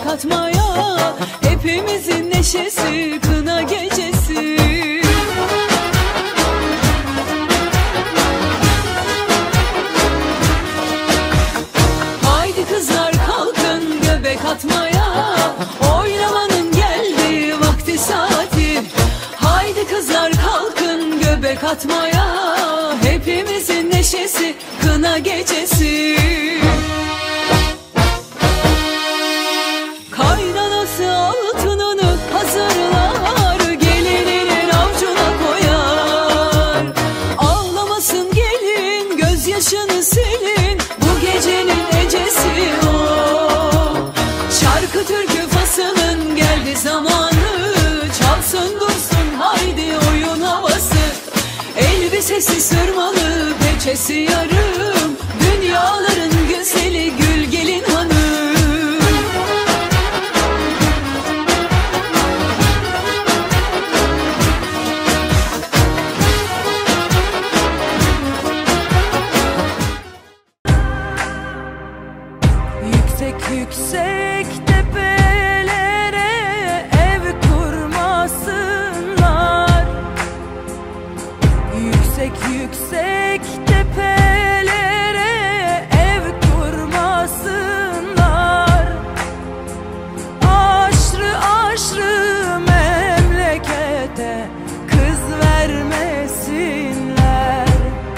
atmaya, hepimizin neşesi kına gecesi. Haydi kızlar kalkın göbek atmaya, oynamanın geldi vakti saati. Haydi kızlar kalkın göbek atmaya, hepimizin neşesi kına gecesi. Kaynanası altınını hazırlar, gelininin avcuna koyar. Ağlamasın gelin, gözyaşını silin, bu gecenin ecesi o. Şarkı türkü fasılın geldi zamanı, çalsın dursun haydi oyun havası. Elbisesi sırmalı, peçesi yarım, dünyaların güzeli gül gelin hanım. Yüksek yüksek tepelere ev kurmasınlar. Yüksek yüksek tepelere ev kurmasınlar. Aşrı aşrı memlekete kız vermesinler.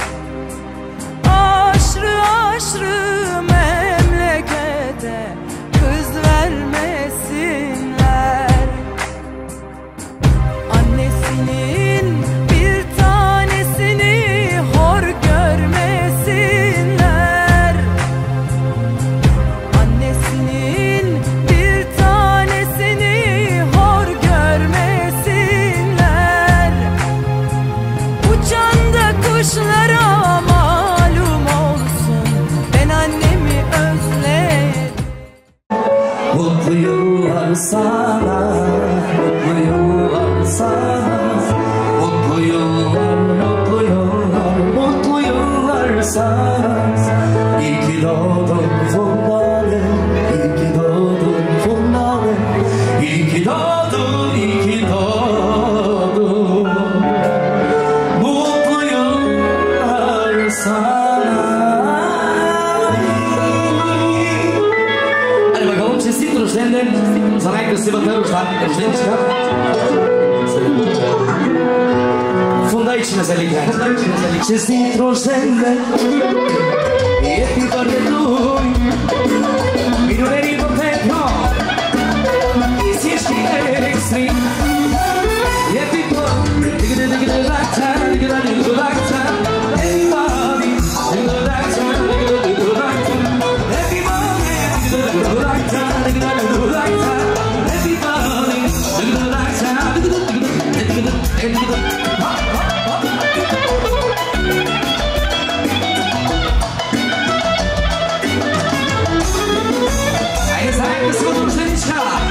Aşrı aşrı memlekete kız vermesinler. Annesinin bir tanesini hor görmesinler. Annesinin bir tanesini hor görmesinler. Uçan da kuşlara malum olsun, ben annemi özledim. Mutlu yıllar sana, mutlu yıllar sana. Mutlu yıllar, mutlu yıllar, mutlu yıllar sana. İyi ki doğdun Fundale, iyi ki doğdun Fundale. İyi ki doğdun, iyi ki doğdun. Mutlu yıllar sana. Hadi bakalım sesli duruşlarından sana kısmı bakarmışlar. Eşlerini çıkar. Funda için özellikle. Sesli duruşlarından happy birthday to you. Minuneri Botetno İsyeşki Extreme. Happy birthday. Digga digga lakta, digga digga lakta. Everybody, digga lakta, digga digga lakta. Everybody, digga digga lakta, digga digga lakta. Everybody, digga lakta, digga digga digga. Eine Zeit bis zum Schnittschlag.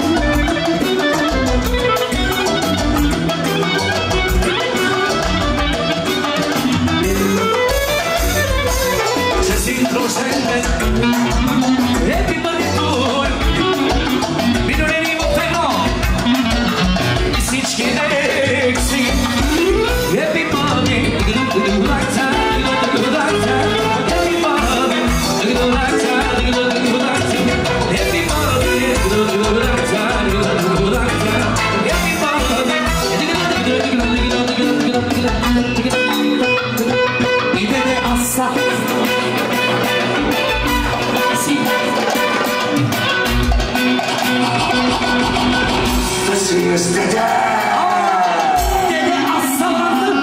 Everybody do Minuneri Botetno İsyeşki Extreme. Everybody, digga digga lakta, digga digga lakta. Everybody, digga lakta, digga digga lakta. Everybody, digga lakta, digga digga lakta. Everybody, digga digga digga digga. İbede assa. Dede assalandı.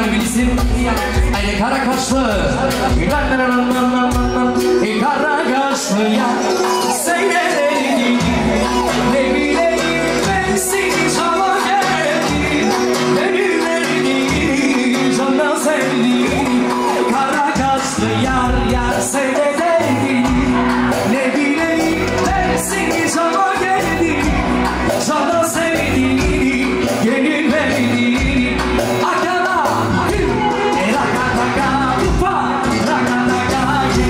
bilirsin. Ay kara kaşlı. Kara kaşlı ya. Seyredeyim. Ne bileyim ben seni sana geldim. Ne bileyim candan sevdim. Kara kaşlı yar yar seyredeyim. Ne bileyim ben seni sana geldim. Candan sevdim. Gelin verdim. Akana. Rakataka. Ufa. Rakataka.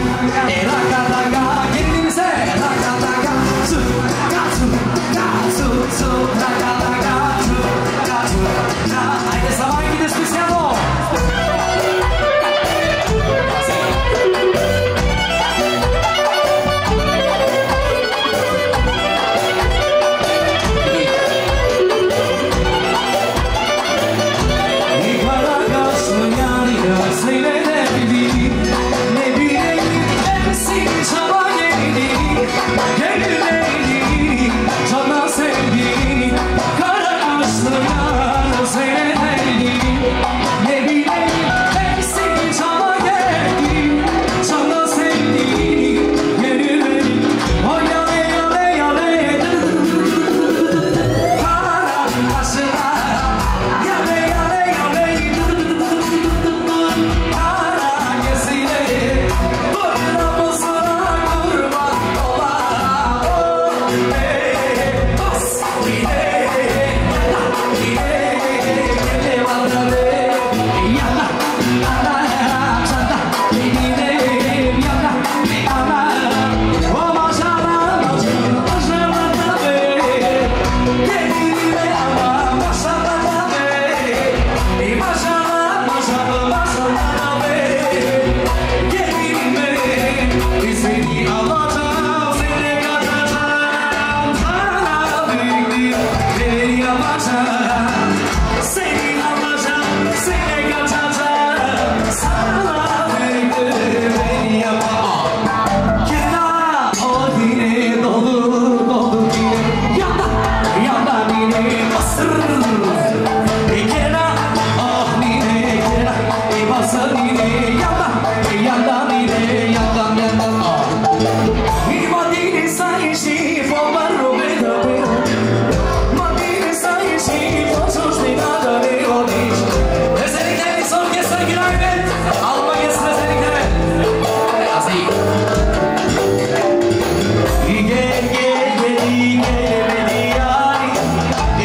Rakataka. Kendimize. Rakataka. Su. Katsu. Katsu. Su. Rakataka. Su. Katsu. Haydi sabah gidiyoruz Cristiano.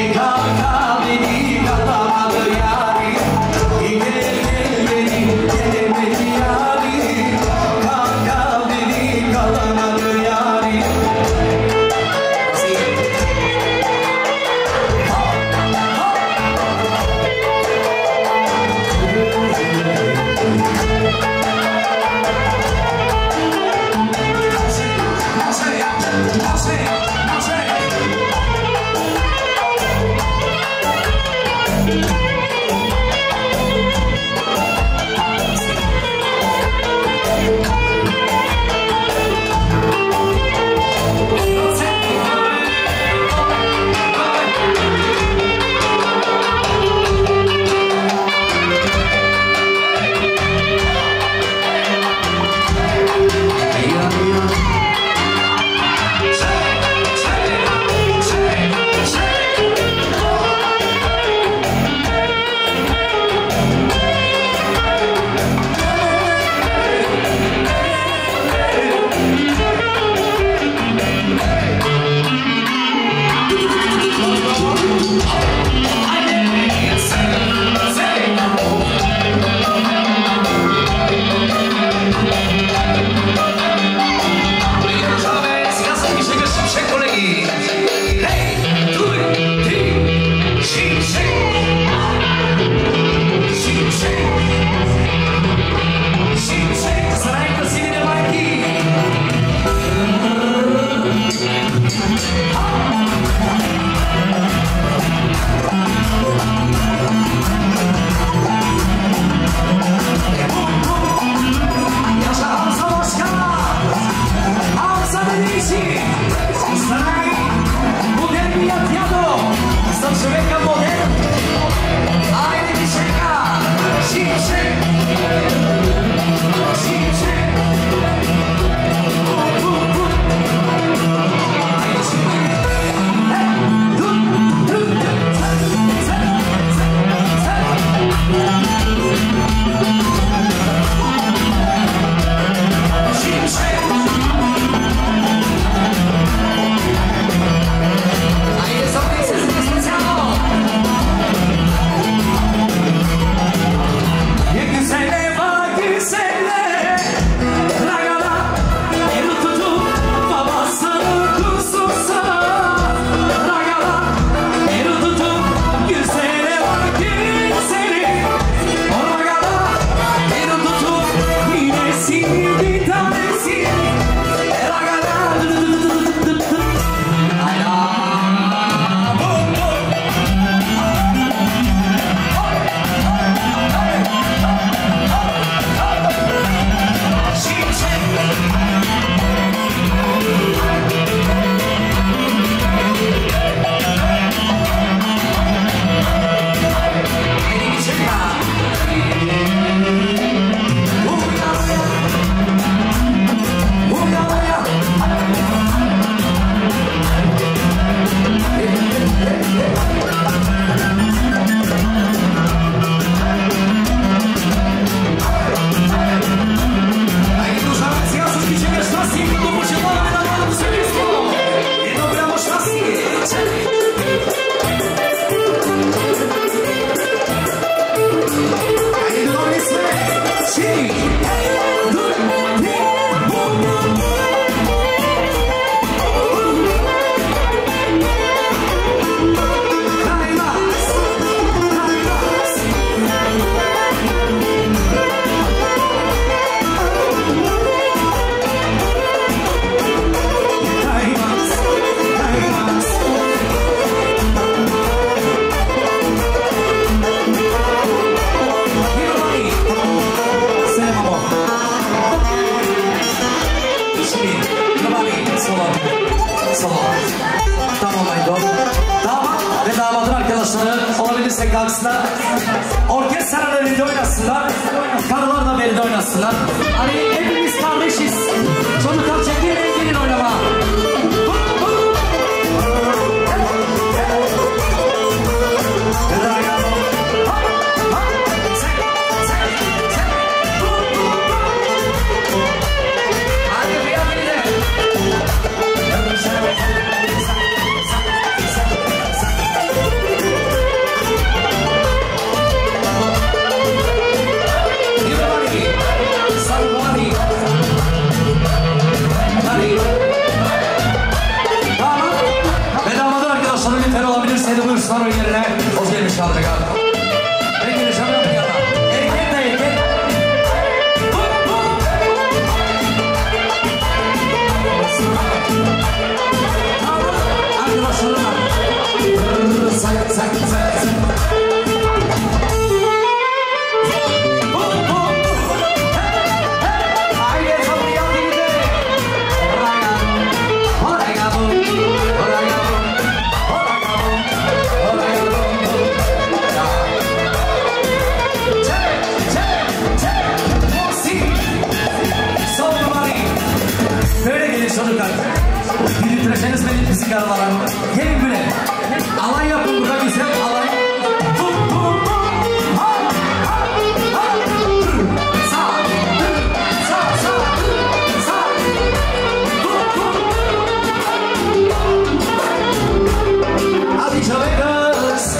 Yeah. kalksınlar. Orkestralar elinde oynasınlar. Karılar da belinde oynasınlar. Hani hepimiz kardeşiz. Çocuklar çekilin, gelin oynama. Buyursunlar o yerine. Hoş gelmiş kaldık abi. Ben geleceğim yapın yana. Erkek de erkek. Arkadaşlarına. Çocuklar, yürütürseniz benim müzik arabalar. Gelin böyle. Alay yapın burada güzel alay. Hadi çalıyoruz.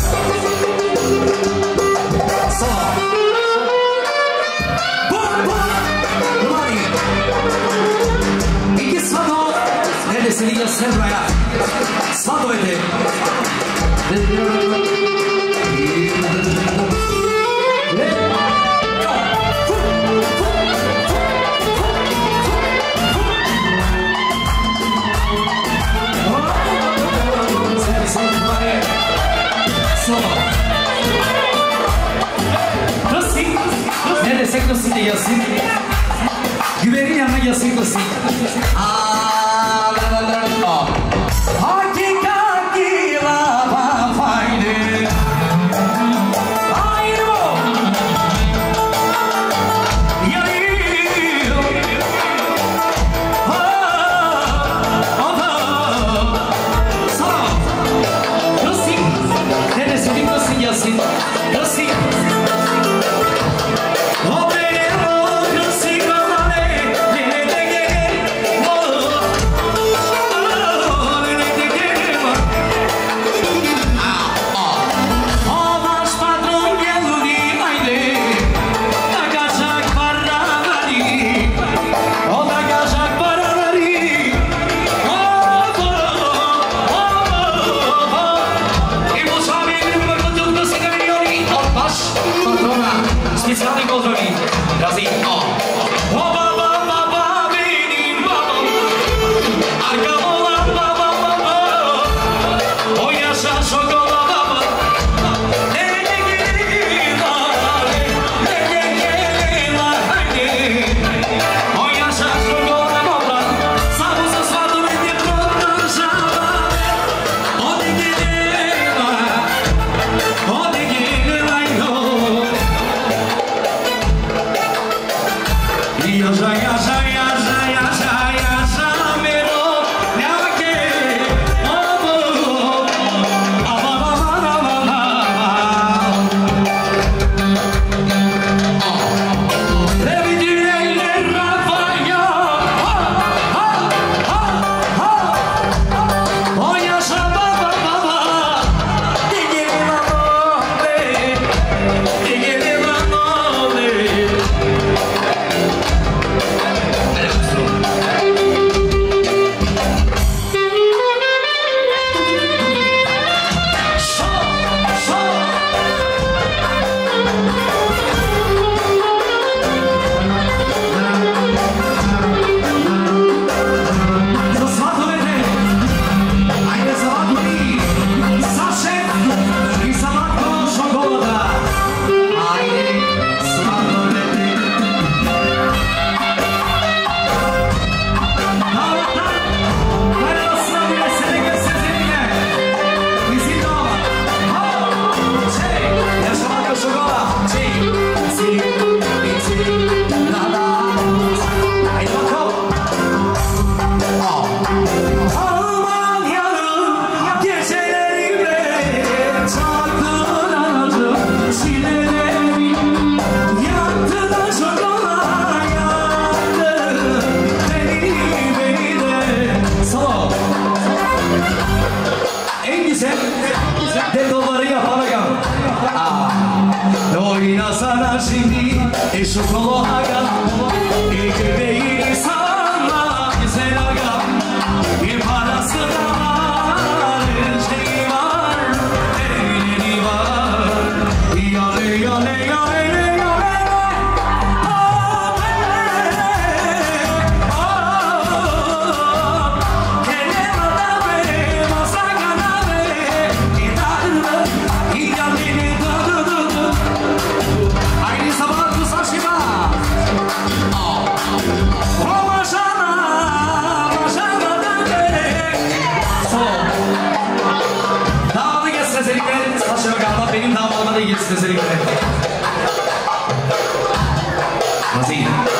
Neredesini yazsın buraya. Sado ede. Neredesek nasıl yazsın? Güvenin yanına yazsın nasıl? E şokolu aga E göbeğini salla güzel aga Bir parası da var şeyi var Evleri var Yale yale yale yale Benim damadıma da ilgisi sesleri göre. Nasıl?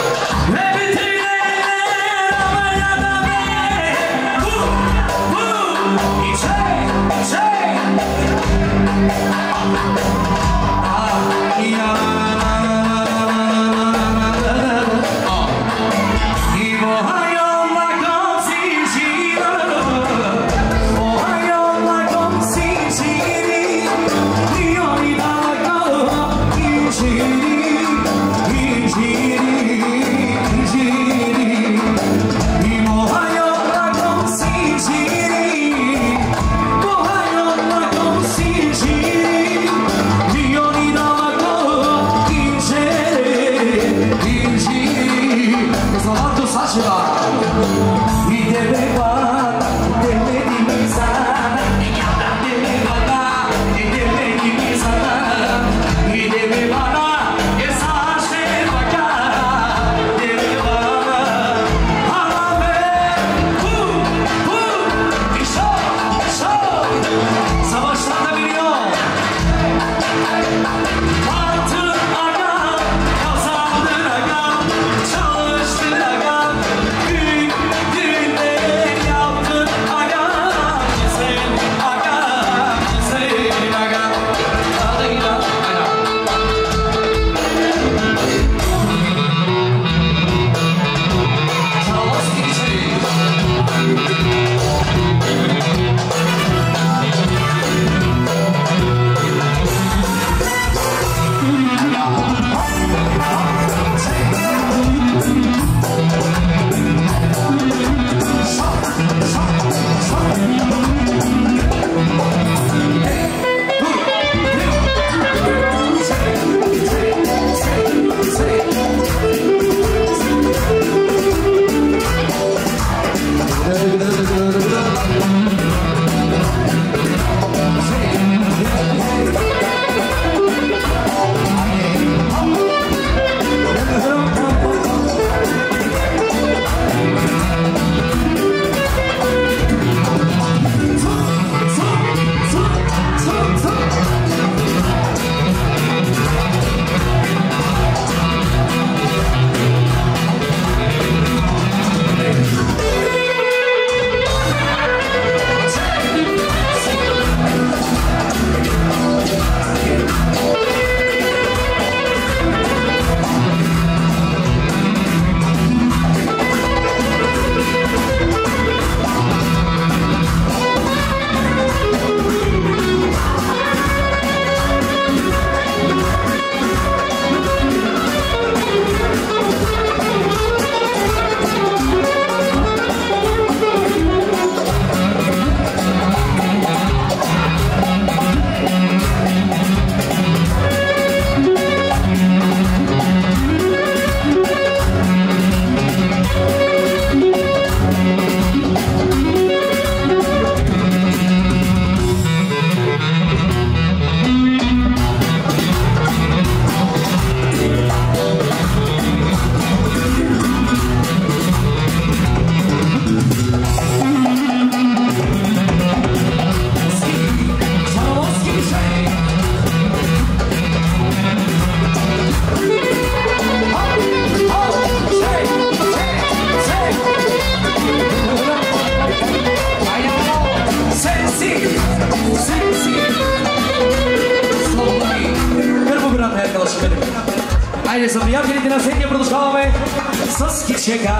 Hajde sa prijavljeni na srednje produžavame Srpski čeka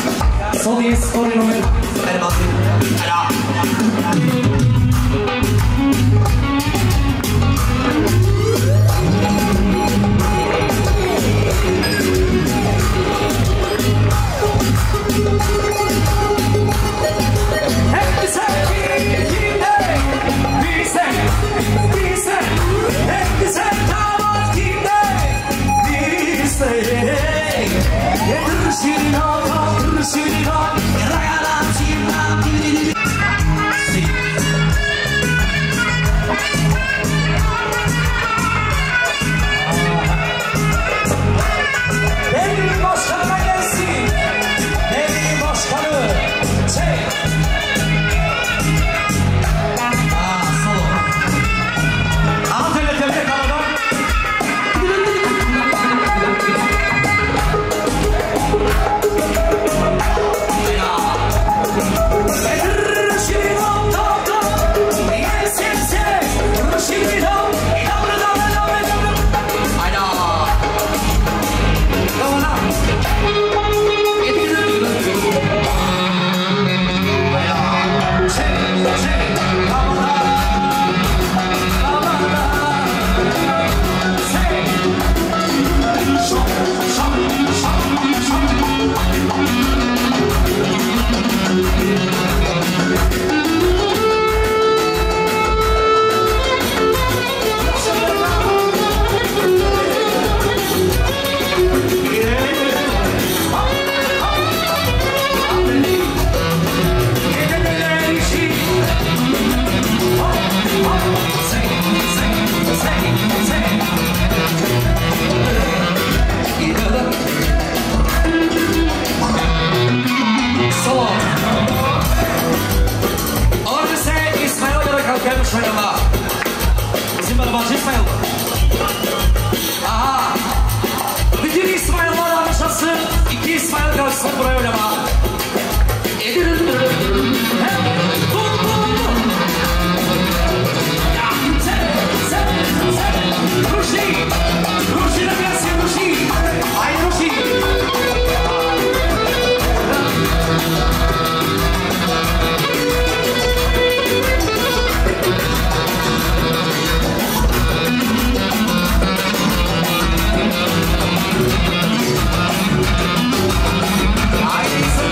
Soli skori numer Ajde Martin Ajde Haydi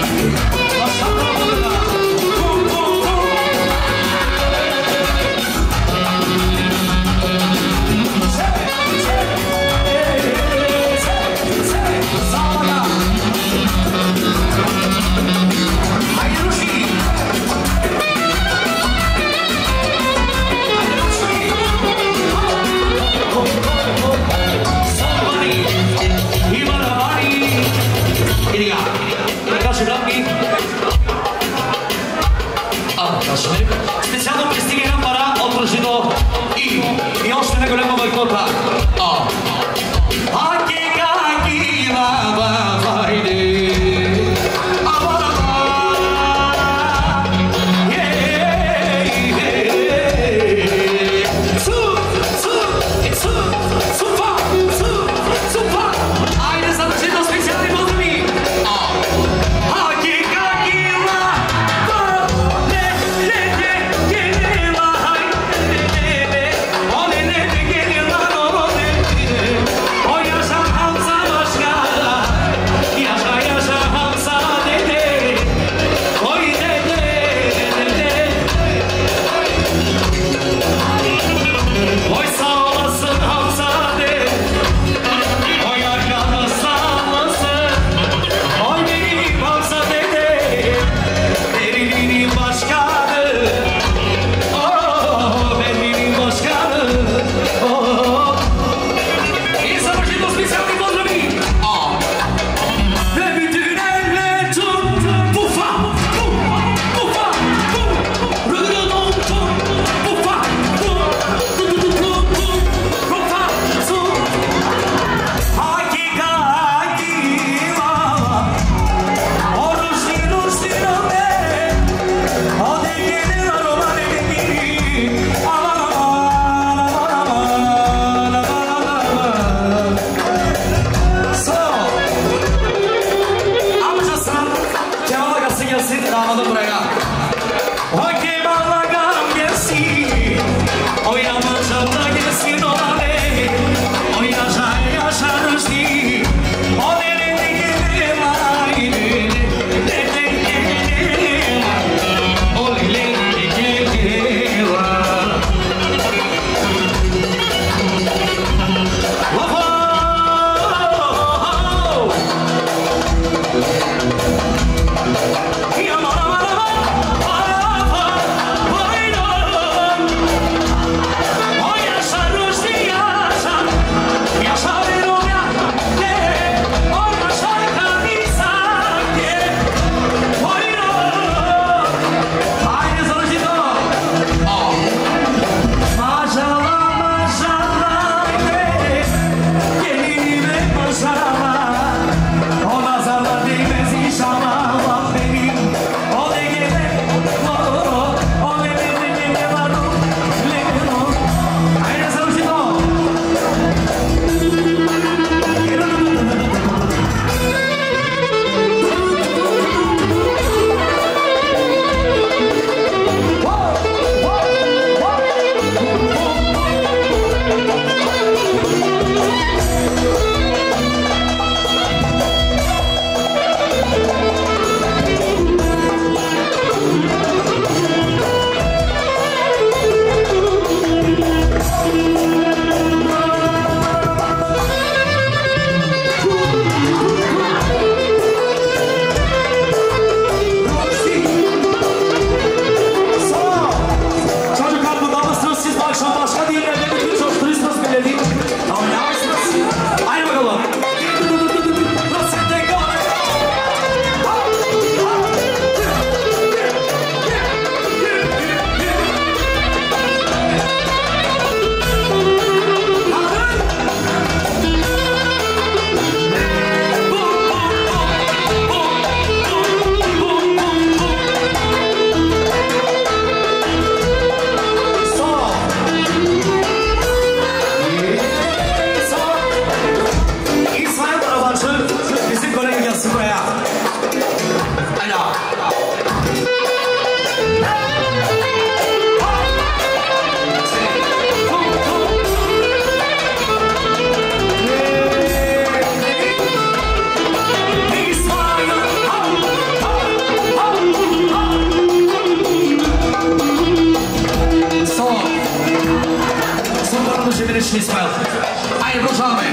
точно İsmail. Haydi продължаваме.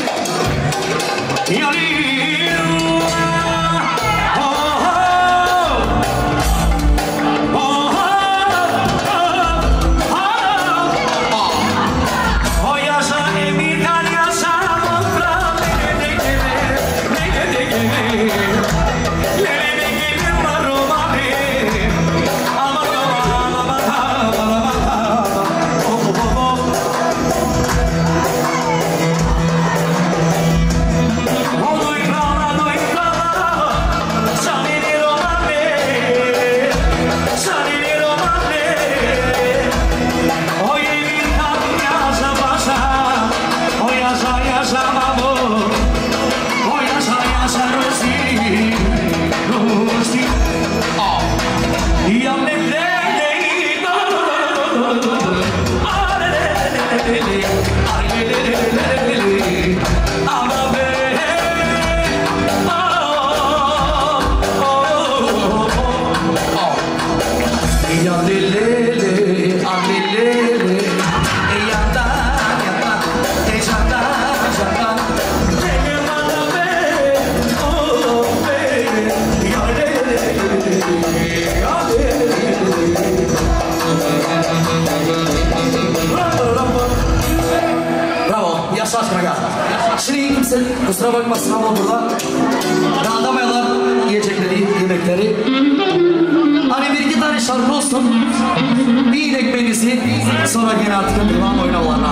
Kusura bakmasın ama burada dağıtamayanlar yiyecekleri, yemekleri. Hani bir iki tane şarkı olsun, bir inek ekmeğinizi, sonra gene artık devam oynamalarına.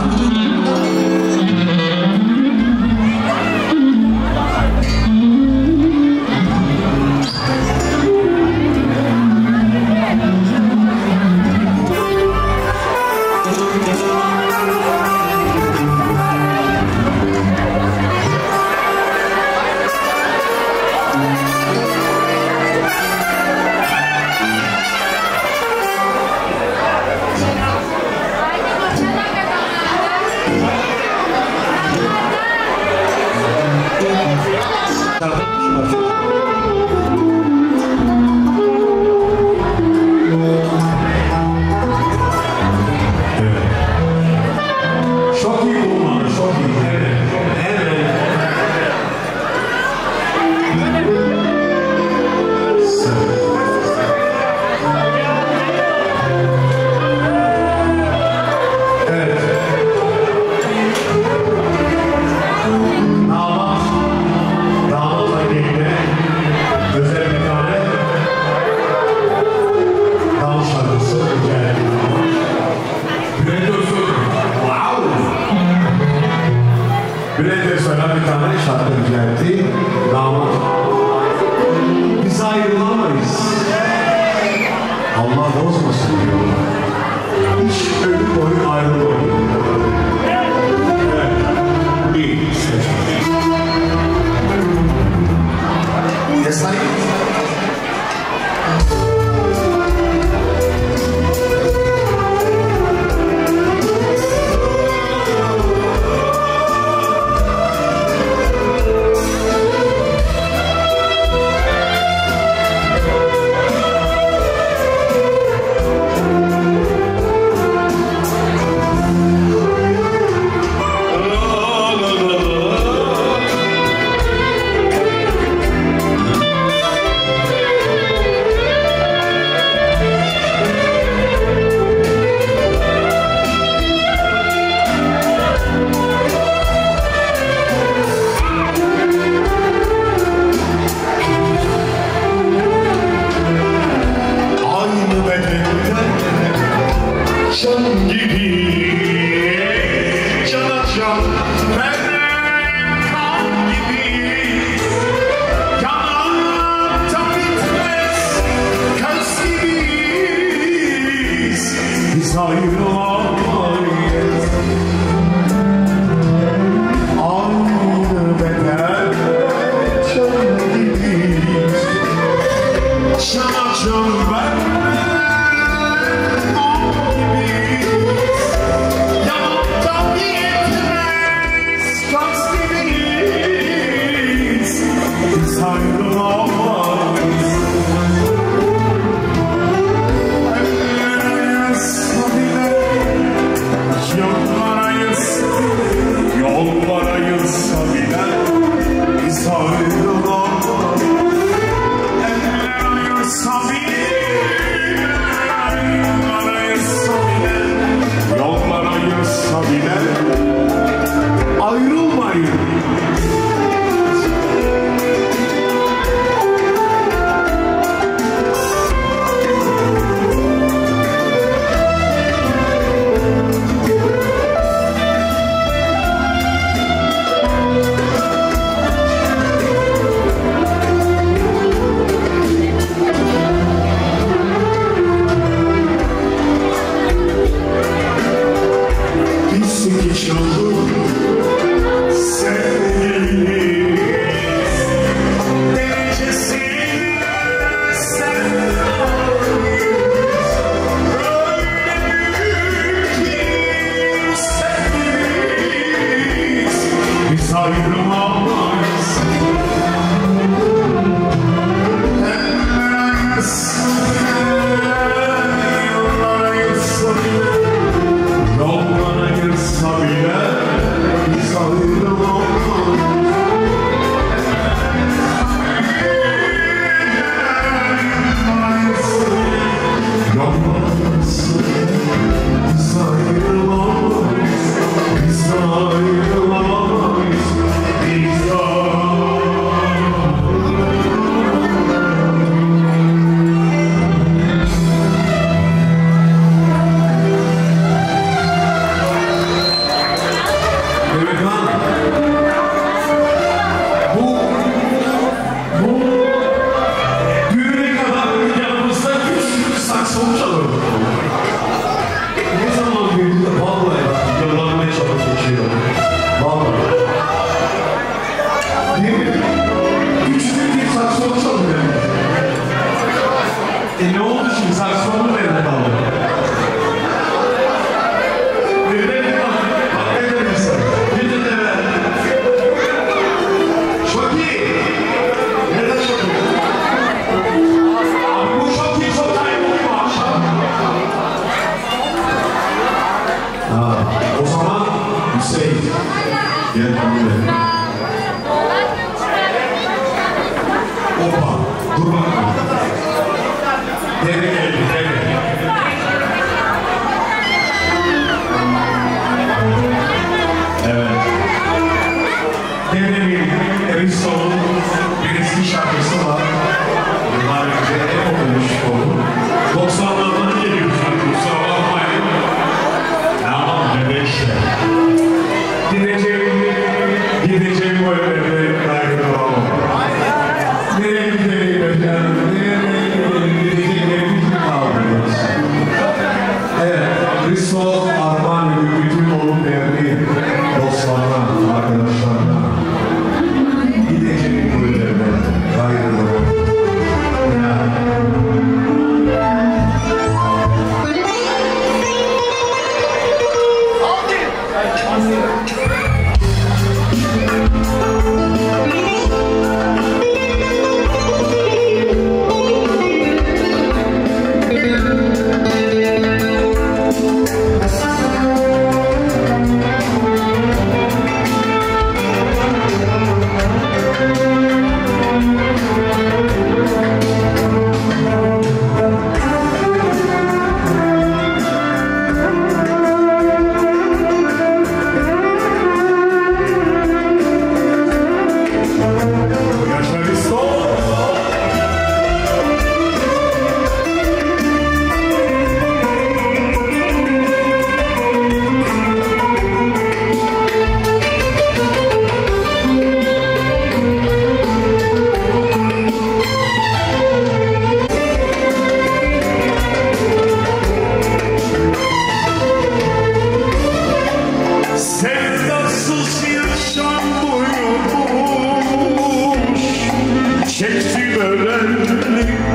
öğrendim.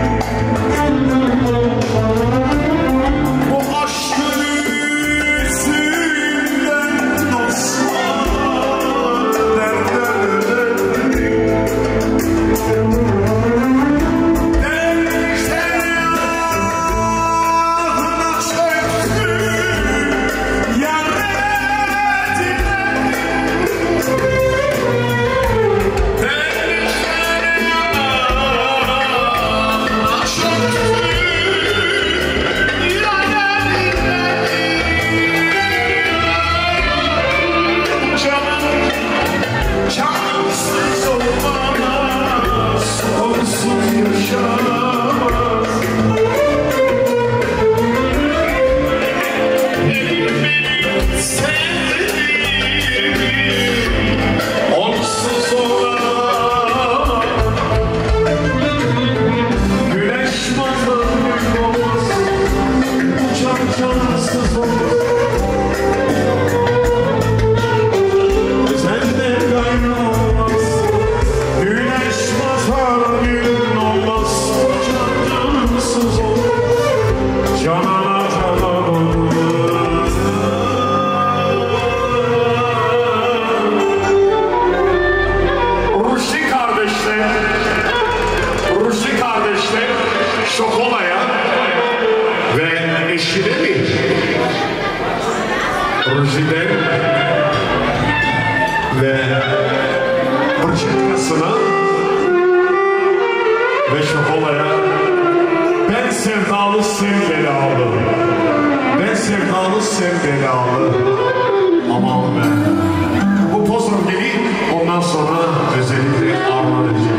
Bu aşkın yüzünden dostlar nereden öğrendim. Şokola'ya ve eşine mi? Ruji'de ve Burçetkasına ve Şokola'ya ben sevdalı sevdalalı, ben sevdalı sevdalalı, aman be. Bu pozum geleyim, ondan sonra özellikle armağan edeceğim.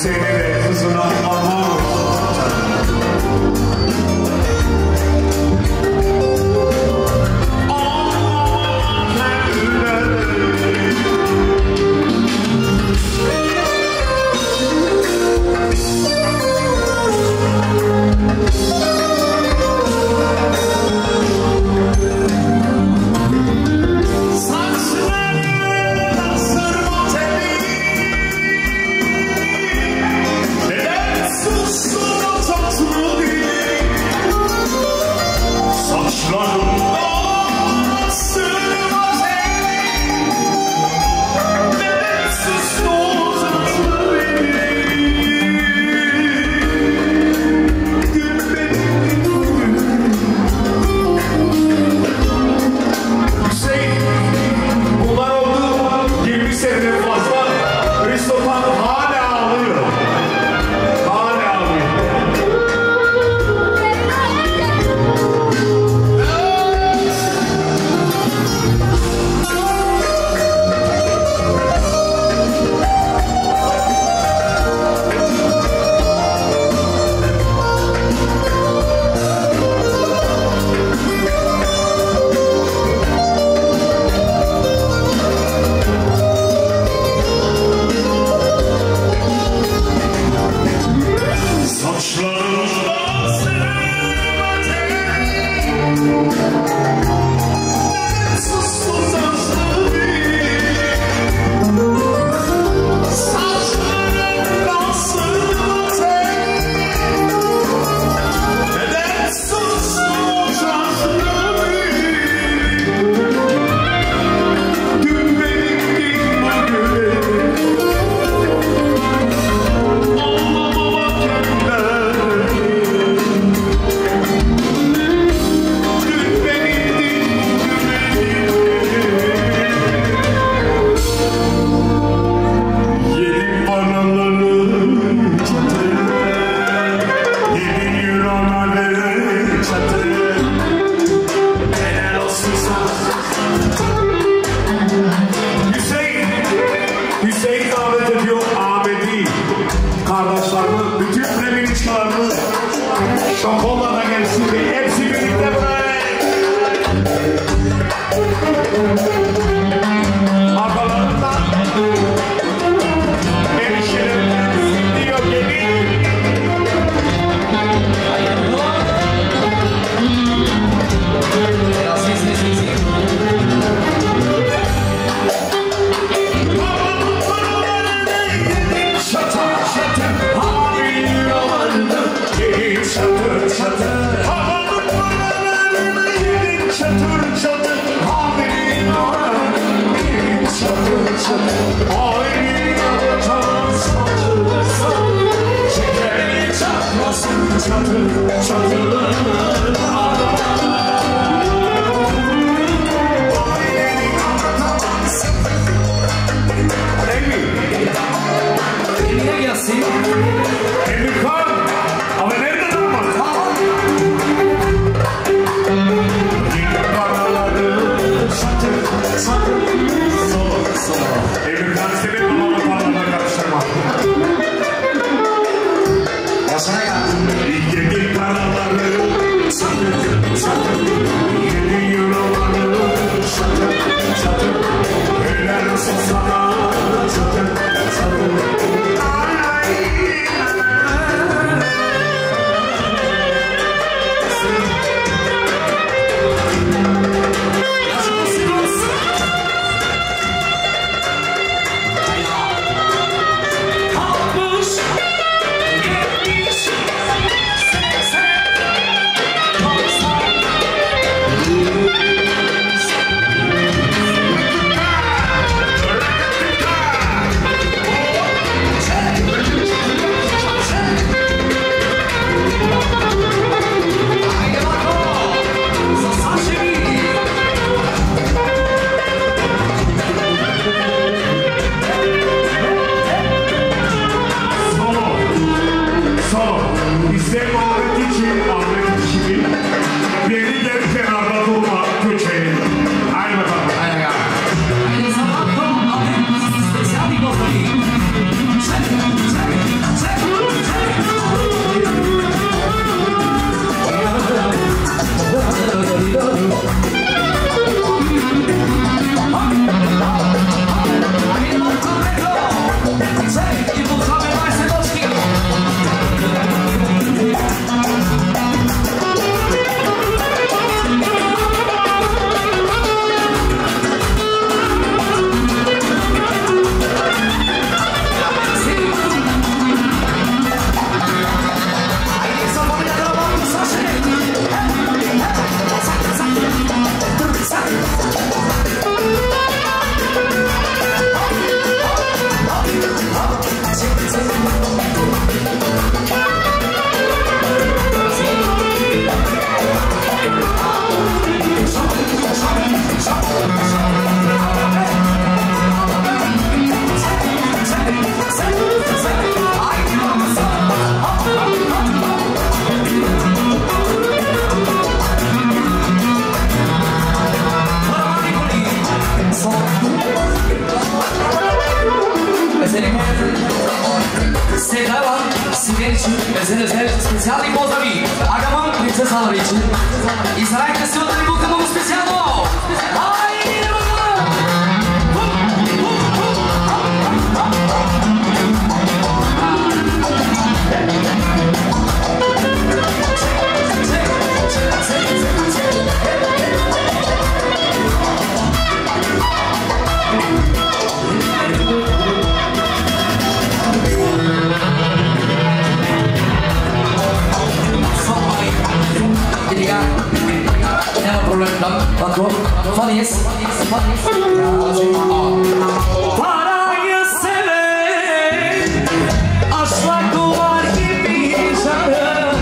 seni de kızına aman. Kardeşlerimi, bütün Premiçkalarımı Şokola'da gelsin diye hepsi birlikte buraya. Arkalarından erişirimden diyor gelin. Çatır çatır havanın paralarını yedin çatır çatır haberin oranın yedin çatır çatır ailenin adatan çatır çatır şekeri çatlasın çatır çatır ailenin adatan Emine gelsin. Emirkan ama nerede durma? Satır, satır, solo. Emirkan senin babanın paralarına karıştırma. Yaşına gel. Yedi paraları sizler için ve sizin özel specjalni pozdravi Agaman princesaları için İsrail'de sığınları bu kımımı specjalno Haydi bakalım Parayı seven aşkla duvar gibi canım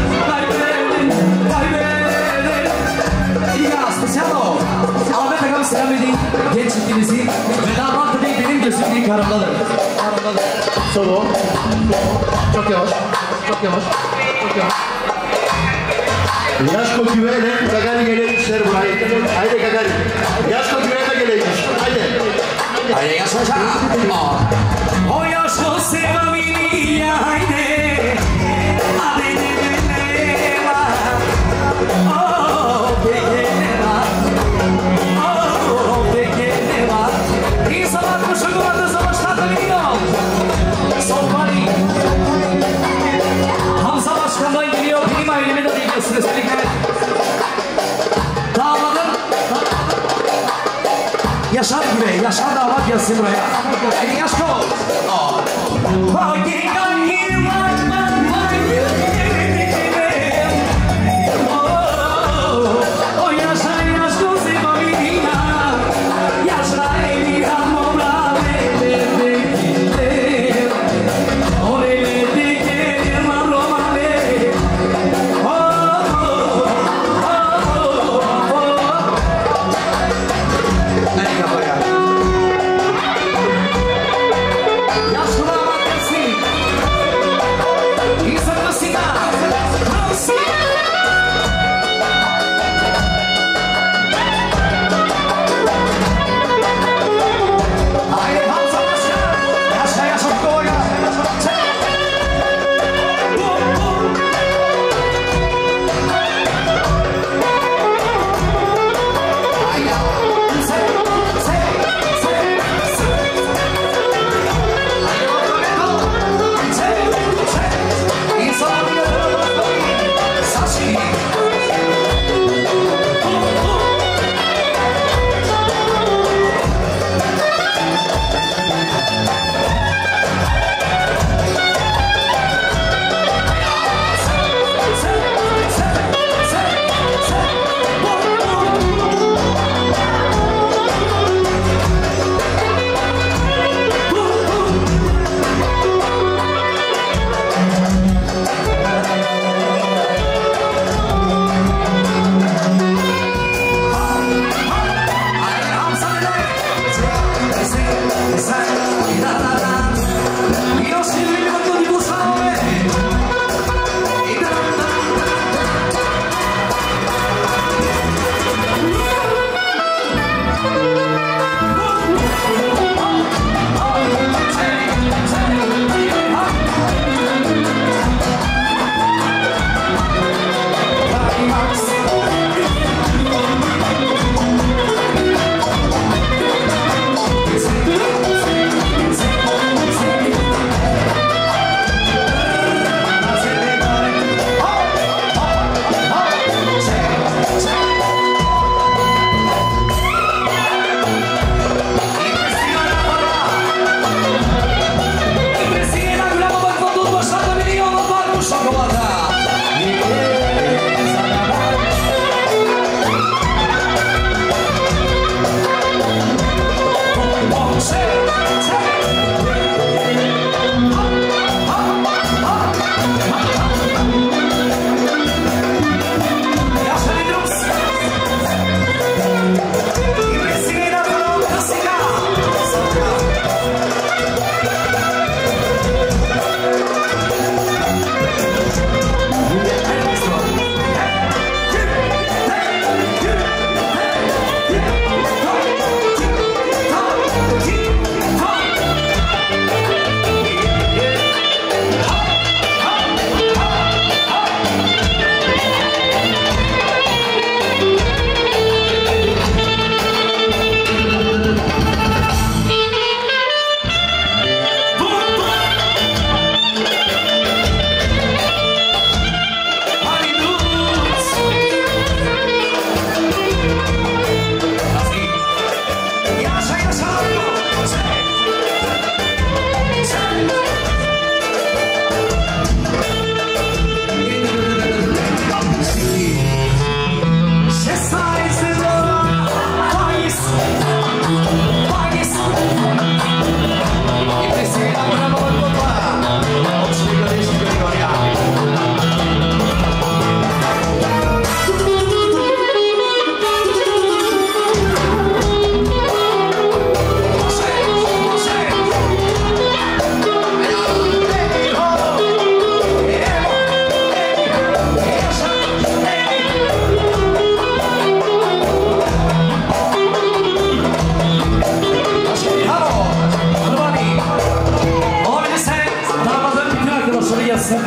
kaybeder İlga Specialo Ahmet Agam selam edin genç çiftimizi ve damat bey benim gözümdeki karımdadır Solo. Çok yavaş. Çok yavaş. Çok yavaş. Yaşko güvene Gagari geleymişler buraya. Haydi Gagari. Yaşko güvene geleymiş. Haydi. Haydi yaşa O yaşlı sevamini haydi Adene beneva Oh bekeneva Oh bekeneva İnsanlar kuşu kumarda savaşlarda biliyor Solmani Hamza Başkan'dan geliyor benim ailemi de biliyorsunuz birlikte Damadım Yaşar Güvey, Yaşar damat gelsin buraya. Hadi Yaşko. O Yaşar Yaşko sevamina Yaşar Elihan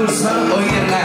Kıbrıs'ta o yerine.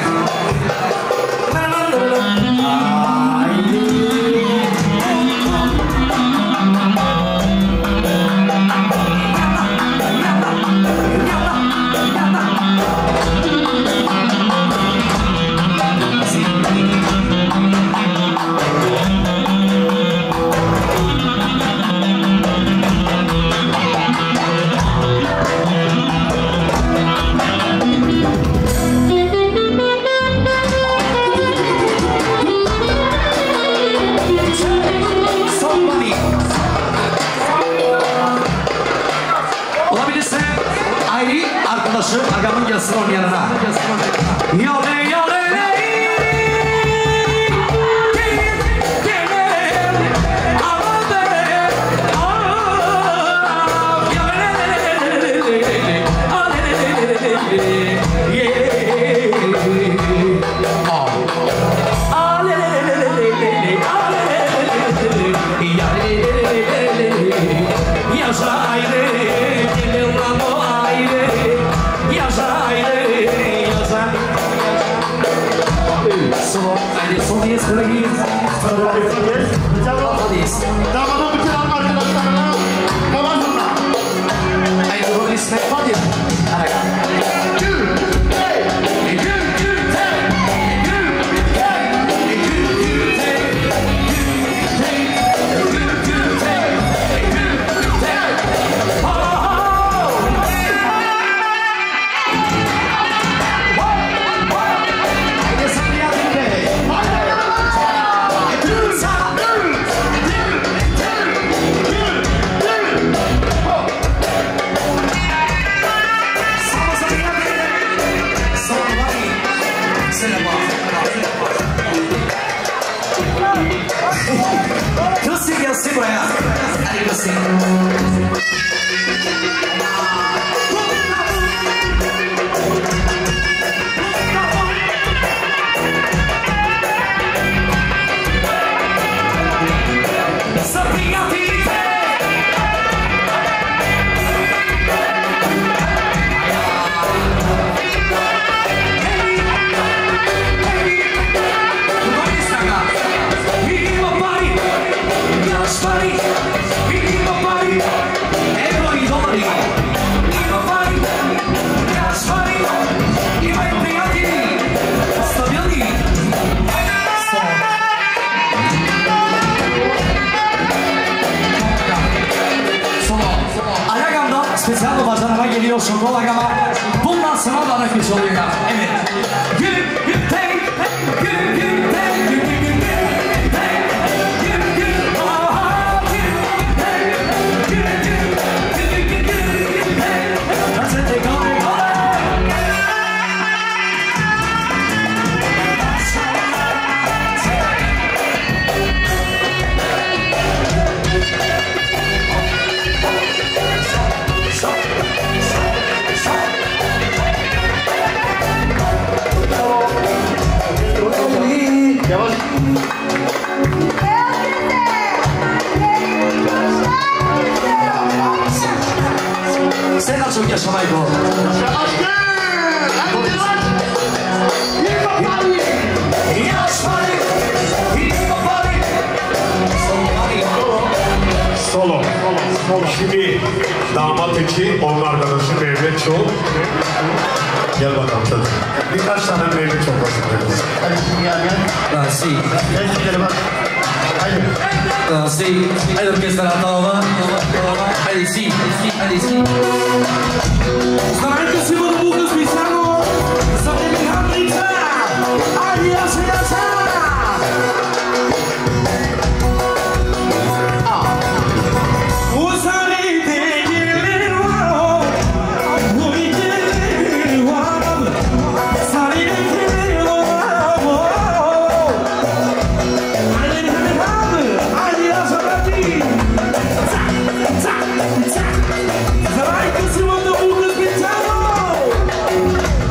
Agamın gelsin onun yanına. Yole yole Damadın bütün arkadaşlarına tamam mı? Haydi rolü ismek hadi. Kırsın gelsin buraya. Hadi kırsın. Spesiyal bacanama geliyor şokol agama. Bundan sonra bana güç oluyor. Evet. Sen nasıl yaşamayı bu? Solo. Şimdi damat için onun arkadaşı Mevlet Çoğu. Gel bakalım tadı. Birkaç tane Mevlet Çoğu basın. Hadi şimdi gel. Sì. Gel şimdi bak. Haydi. Sì. Hai l'orchestra la tova. Allez, sì. Allez, sì. Starajcie się od Bogu spisano. Zabili Hamlita. Alias Jasa. Zaraz,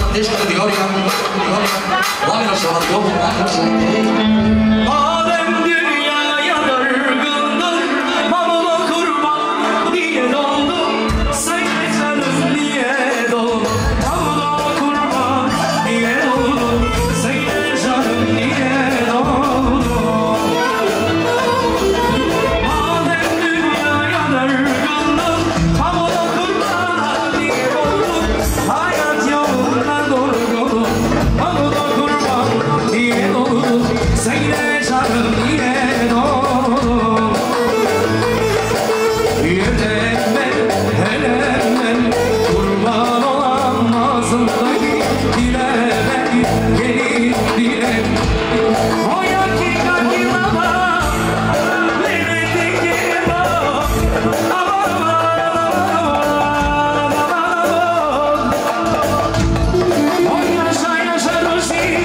teşkil ediyor ya. Lamina şahat yok. Madem dünyaya dargındır, mamama kurban diye doldum. Söyle canım niye doldum? Mamama kurban diye doldum. Söyle canım niye doldum? Madem dünyaya dargındır, mamama kurban diye doldum. Hayat yoluna doğru mamama kurban diye doldum. Söyle canım niye doldum? Hemen kurban olan ağzımdaki dile gelin dile. O yakika yılama neredeki bak. O yaşa yaşa Rusi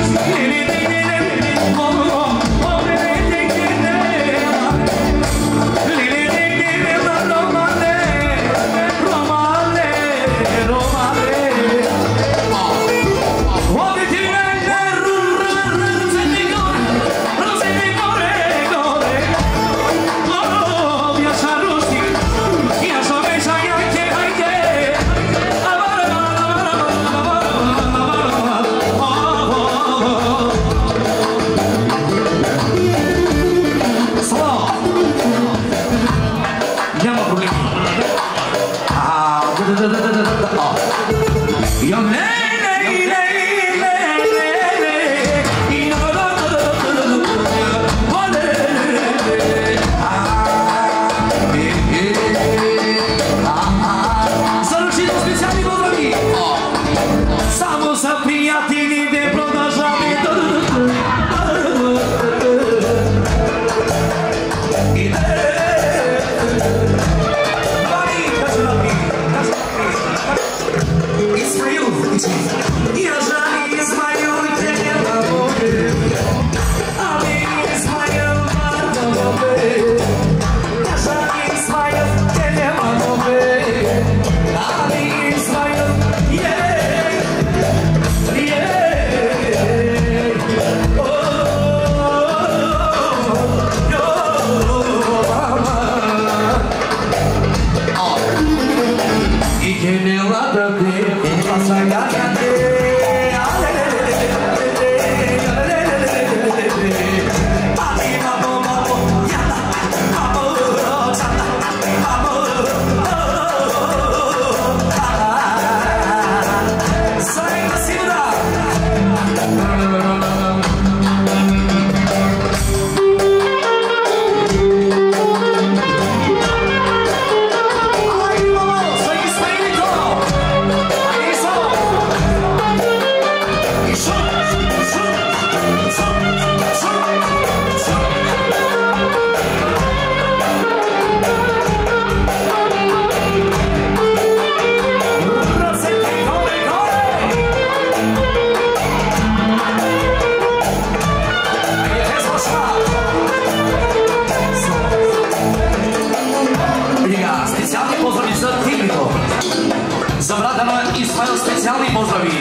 специальный поздрави.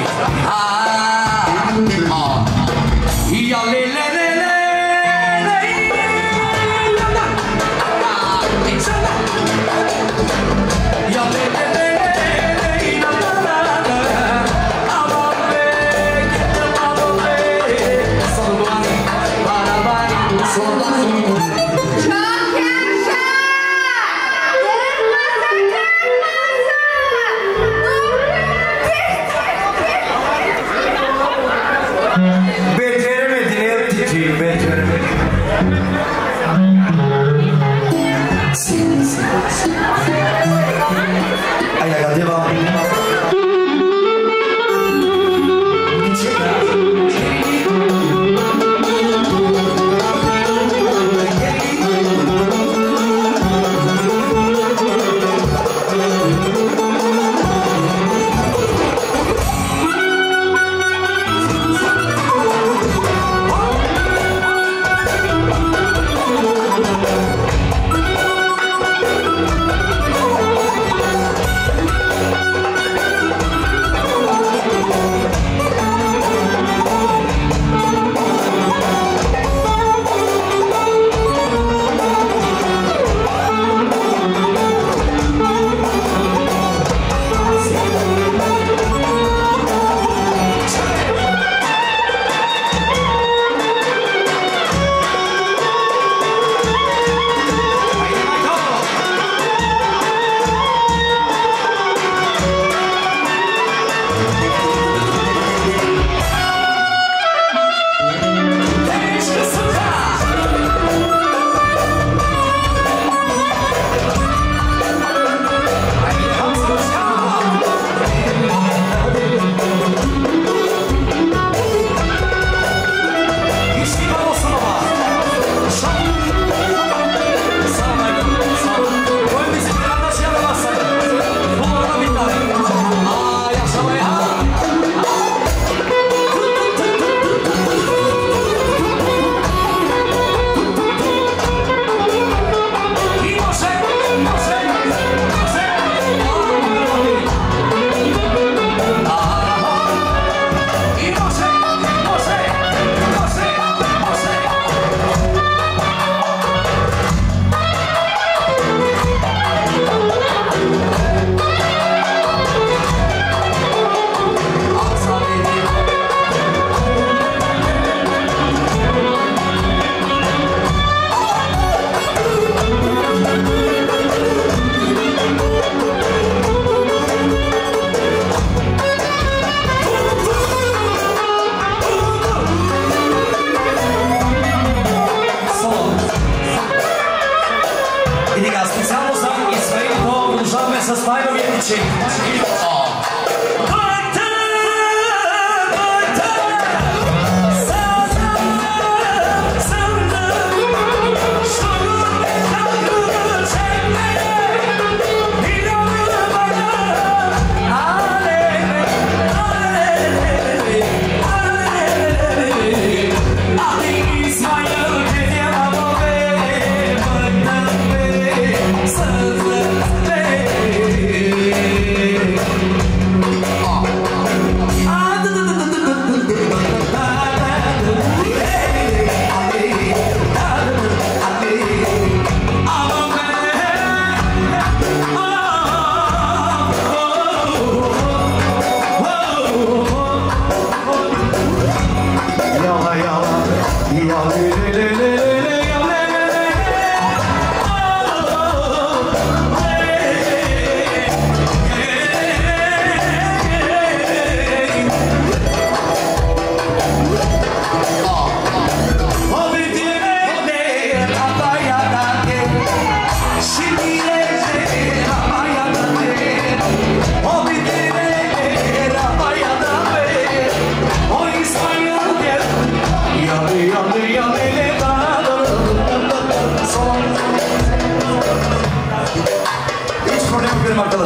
Я Beceremedin,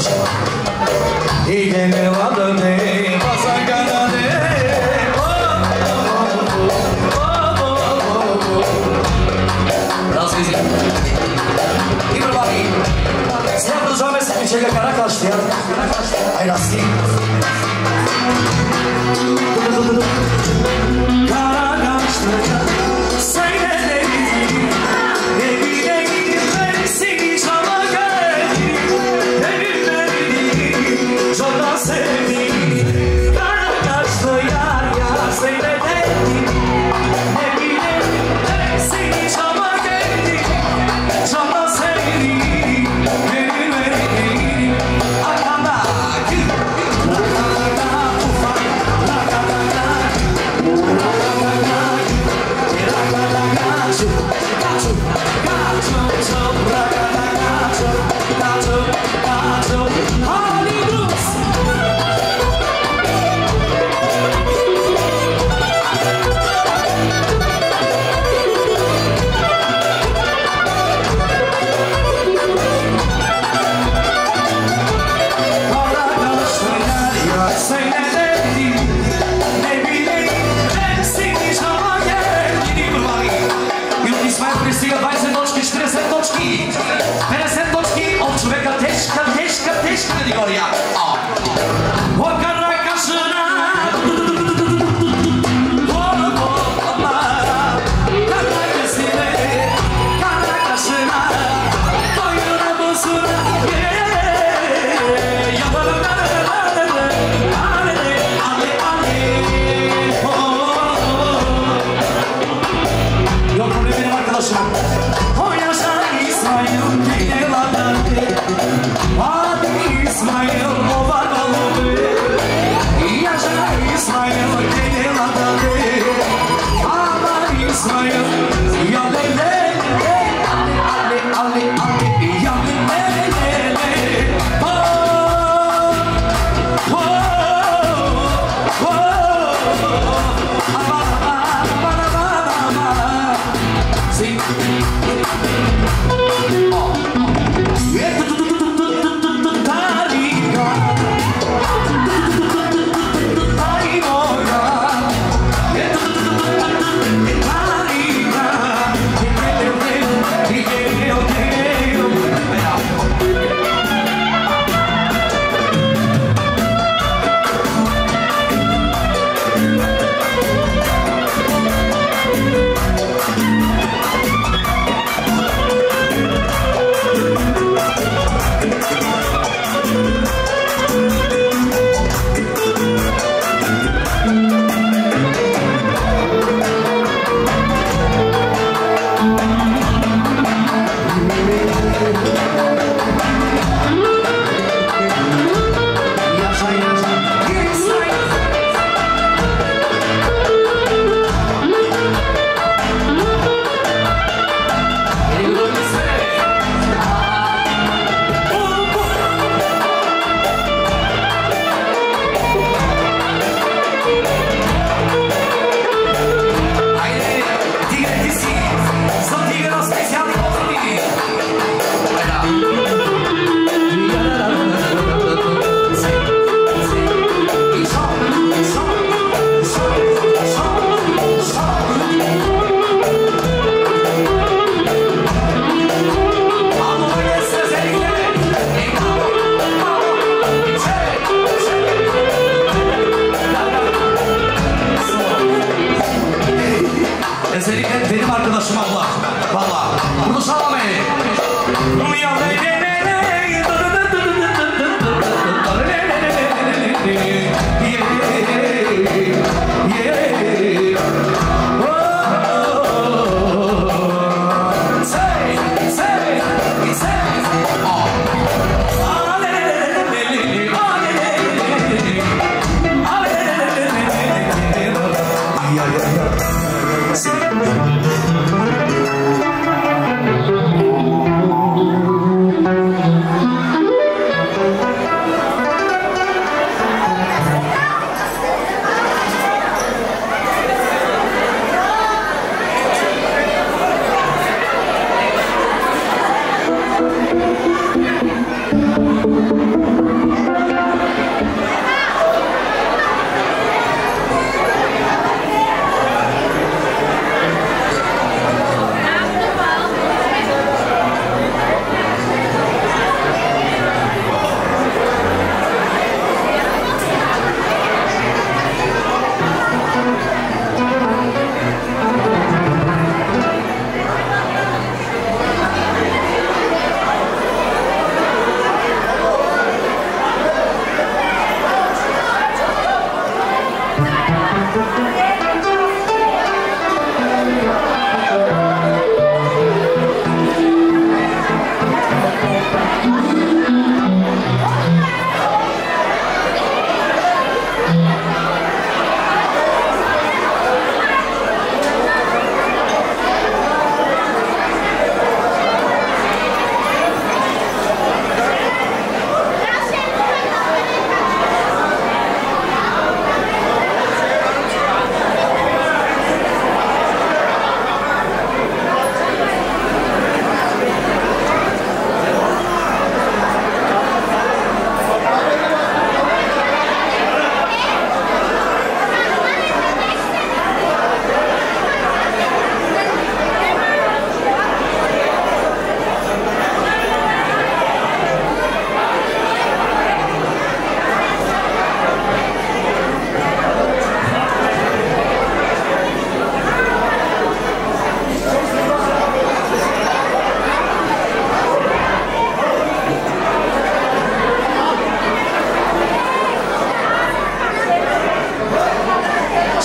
arkadaşım. İgene vadane basakanane. Biraz müzik. İbrahim. Sen bu zahmet bir çeke kara kaçtı ya. Ay rasti. Kara kaçtı. Söyle evine gidip ben seni çala geldim. Evime çok sevdim. Kara kaçtı yar ya söyle evine ben seni çala geldim. Çala sevdim.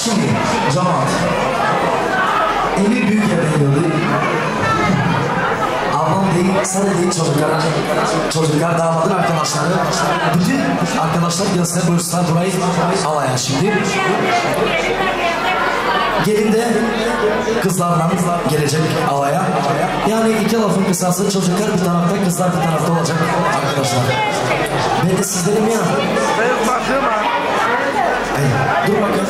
Şimdi cemaat. Evi büyük yerden gördü. Ablam değil, sadece değil çocuklar, damadın arkadaşları. Bütün arkadaşlar gelsinler, buyursunlar burayı alaya şimdi. Gelin de kızlarla gelecek alaya. Yani iki lafın kısası, çocuklar bir tarafta, kızlar bir tarafta olacak arkadaşlar. Ben de sizlerim ya. Ben bakıyorum ha. Dur bakalım.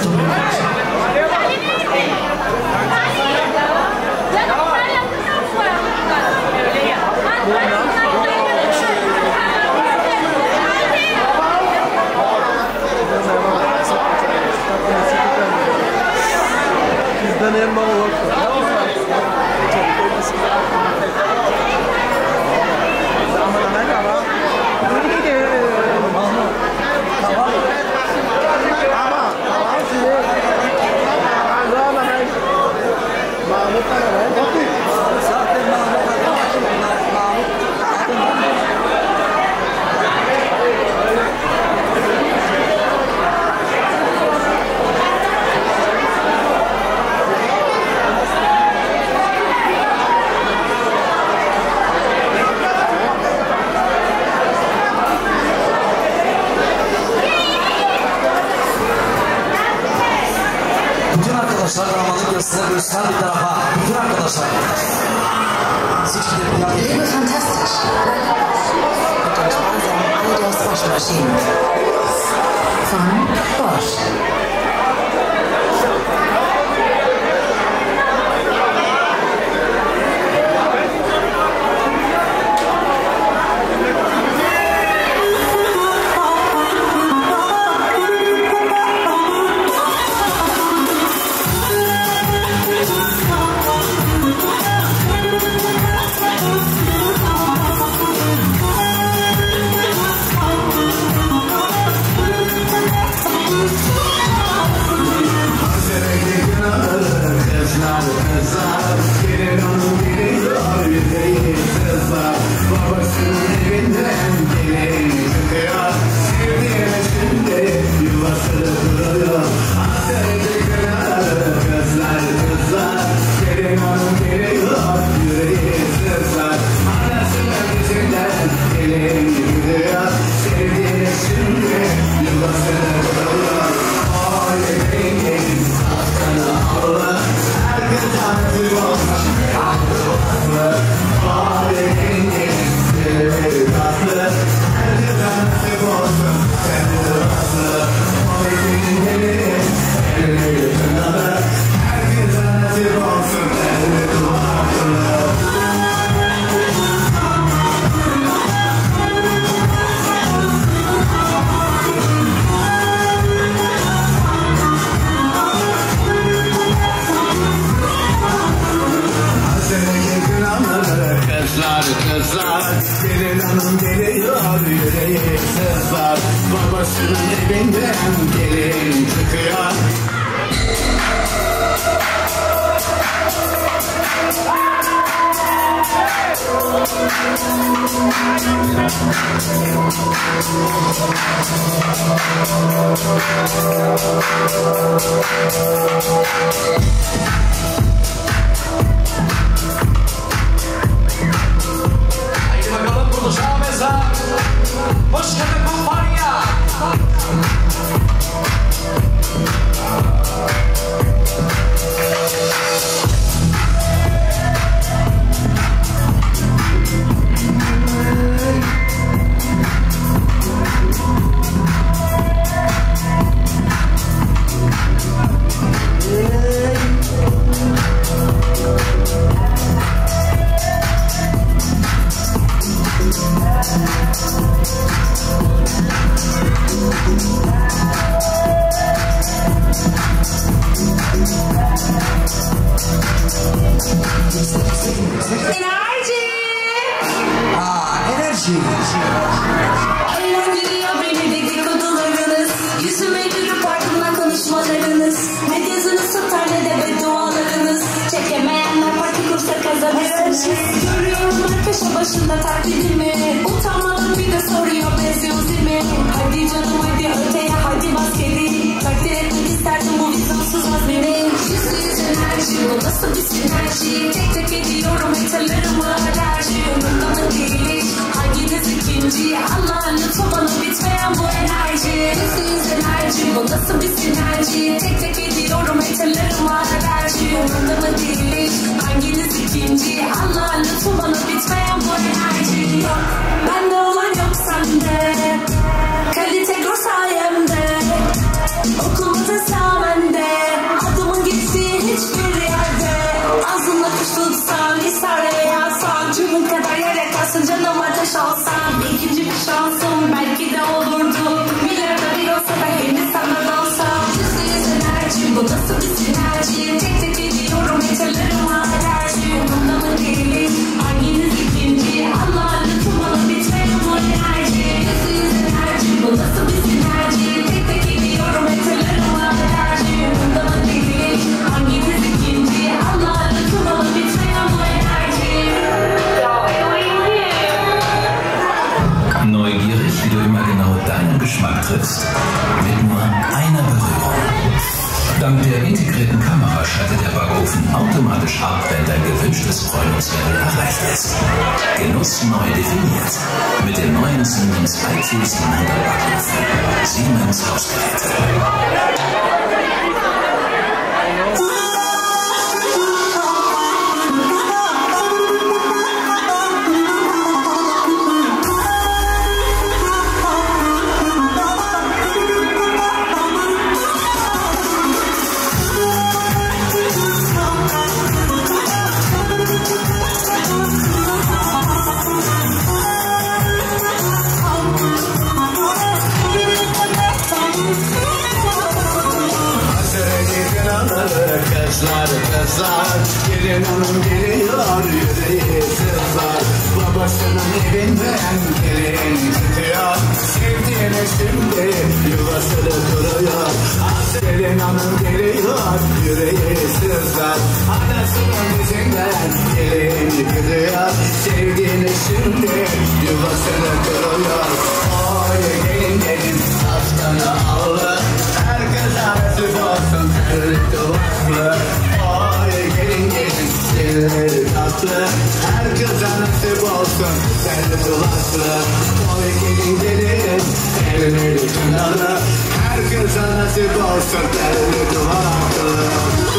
Bizden elma olur. Arkadaşlar damadı göster, göster bir tarafa. Bütün arkadaşlar. Leben fantastisch. Mit den sparsamen Adidas-Waschmaschinen. Von Bosch. Kızlar, gelin hanım geliyor, yüreği sızlar. Babasının evinden gelin çıkıyor. Haydi bakalım buluşağımıza. Hoş geldin kumpanya. Enerji. Eğlendiriyor beni dedikodularınız. Yüzüme gülüp ardından konuşmalarınız. Ne yazınız tutar ne de beddualarınız. Çekemeyenler parti kursa kazanırsınız. Görüyorum köşe başında taklidimi. Utanmadan bir de soruyor benziyoruz değil mi? Hadi canım hadi öteye hadi bas kedi. Takdir etmek isterdim bu vizyonsuz enerji, bu nasıl bir sinerji? Tek tek ediyorum eterlerimi alerji. Umurumda mı değil, hanginiz ikinci? Allah'ın lütfu bana bitmeyen bu enerji. Yüz enerji, bu nasıl bir sinerji? Tek tek ediyorum eterlerimi alerji. Umurumda mı değil, hanginiz ikinci? Allah'ın lütfu bana bitmeyen bu enerji. Yok, bende olan yok sende. Kalite gör sayemde. Okulumda sağmende. Adımın geçtiği hiçbir yerde. Ağzımla kuş tutsam, İsrail'e yazsam, cümün kadar yere kalsın canım ateş olsam. İkinci bir şansım belki de olurdu. Milyarda bir olsa da henüz sana olsam. %100 enerji, bu nasıl bir sinerji? Tek tek ediyorum eterlerim alerji. Umurumda mı değil, hanginiz ikinci? Allah'ın lütfu bana bitmeyen bu enerji. %100 enerji, bu nasıl bir sinerji? Tek tek ediyorum eterlerim alerji. Umurumda mı değil, hanginiz ikinci? Allah'ın lütfu bana bitmeyen bu enerji. Neugierig, wie du immer genau deinen Geschmack triffst. Mit nur einer Berührung. Dank der integrierten Kamera schaltet der Backofen automatisch ab, wenn dein gewünschtes Bräunungslevel erreicht ist. Genuss neu definiert. Mit dem neuen Siemens IQ 700 Backofen. Siemens Hausgeräte. Kızlar kızlar, gelin hanım geliyor, yüreği sızlar. Babasının evinden gelin çıkıyor, sevdiğine şimdi yuvasını kuruyor. Gelin hanım geliyor, yüreği sızlar. Anasının izinden gelin gidiyor, sevdiğine şimdi yuvasını kuruyor. Oy gelin gelin, aslana ağlar, herkes nasip olsun, kırık Oy gelin gelin, dilleri tatlı, herkese nasip olsun, telli duvatlı. Oy gelin gelin, elleri kınalı, herkese nasip olsun, telli duvatlı.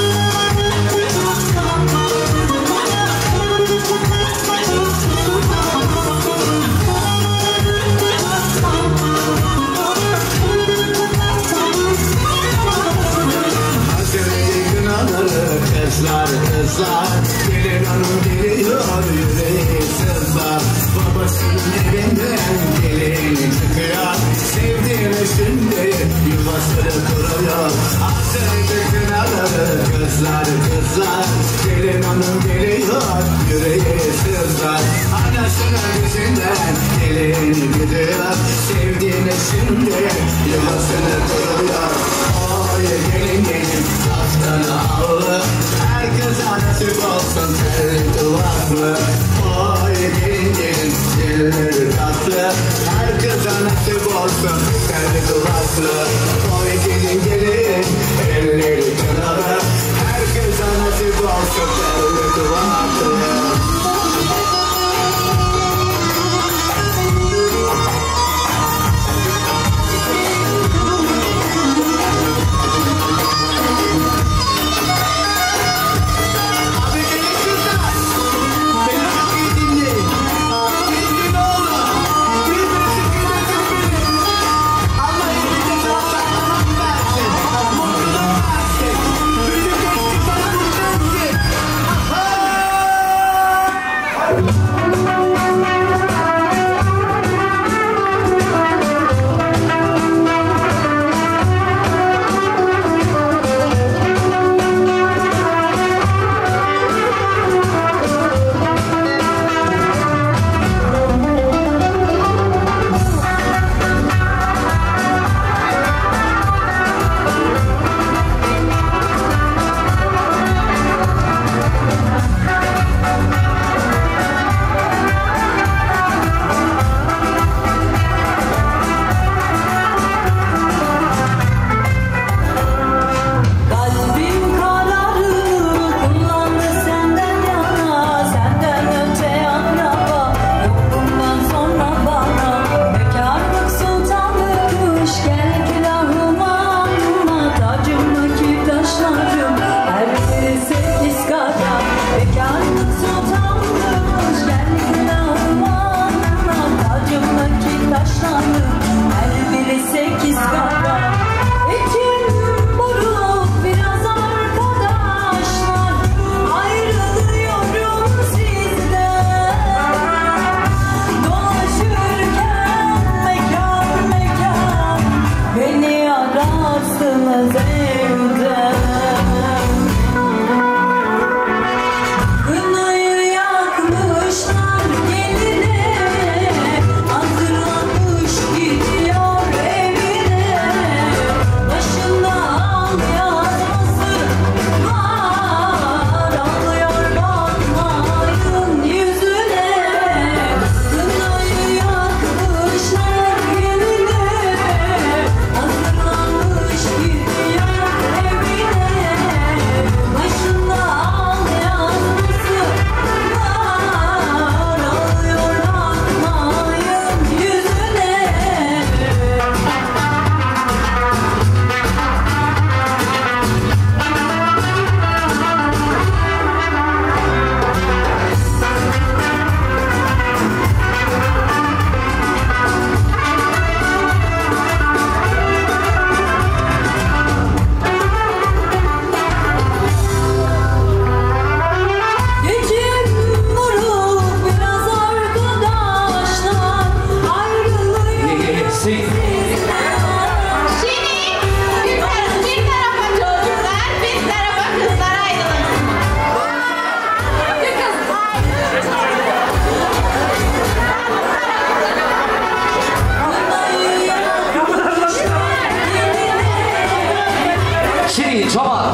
Kızlar kızlar, gelin hanım geliyor, yüreği sızlar. Babasının evinden gelin çıkıyor, sevdiğine şimdi yuvasını kuruyor. Hasreti kınaları kızlar kızlar, gelin hanım geliyor, yüreği sızlar. Anasının izinden gelin gidiyor, sevdiğine şimdi yuvasını kuruyor. Oy gelin gelin, aslana ağlı, herkes nasip olsun, telli duvarlı. Oy gelin gelin, dilleri tatlı, herkes nasip olsun, telli duvarlı. Oy gelin gelin, elleri kınalı, herkes nasip olsun, telli duvarlı.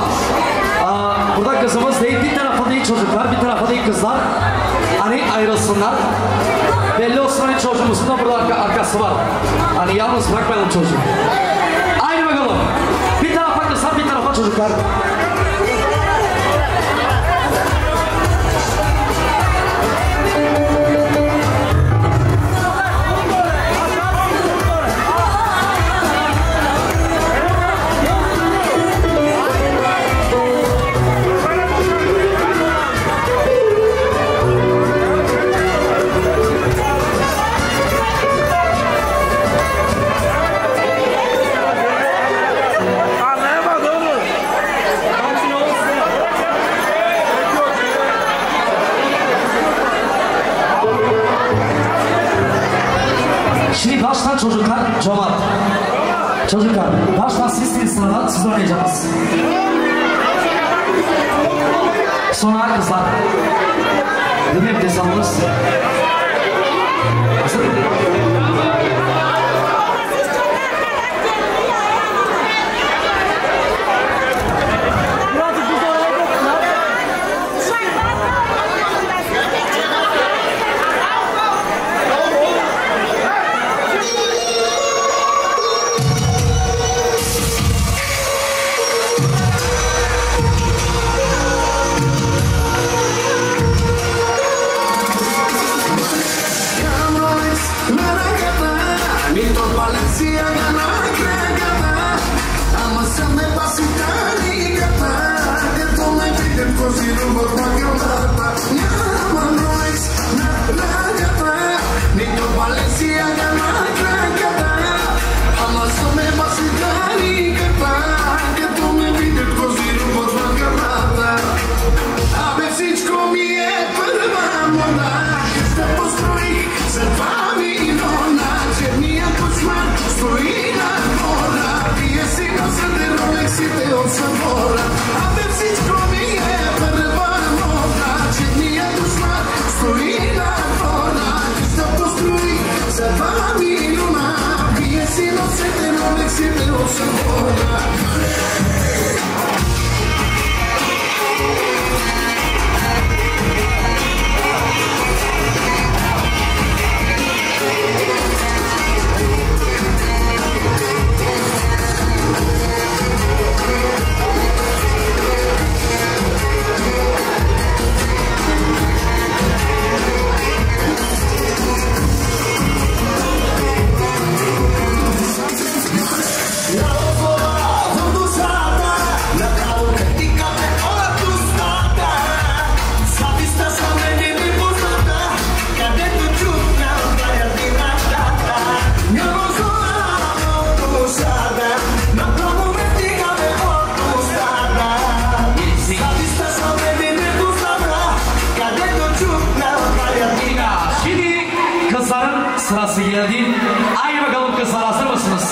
Burada kızımız değil, bir tarafa değil çocuklar, bir tarafa değil kızlar. Hani ayrılsınlar. Belli olsun hani çocuğumuzun da burada arkası var. Hani yalnız bırakmayalım çocuğu. Haydi bakalım. Bir tarafa kızlar, bir tarafa çocuklar. Şimdi baştan çocuklar, cömert. Çocuklar, baştan siz sıradan siz oynayacaksınız. Sonra kızlar. Değil mi desamız? Hazır mı? Sırası geldi. Haydi bakalım kızlar, hazır mısınız?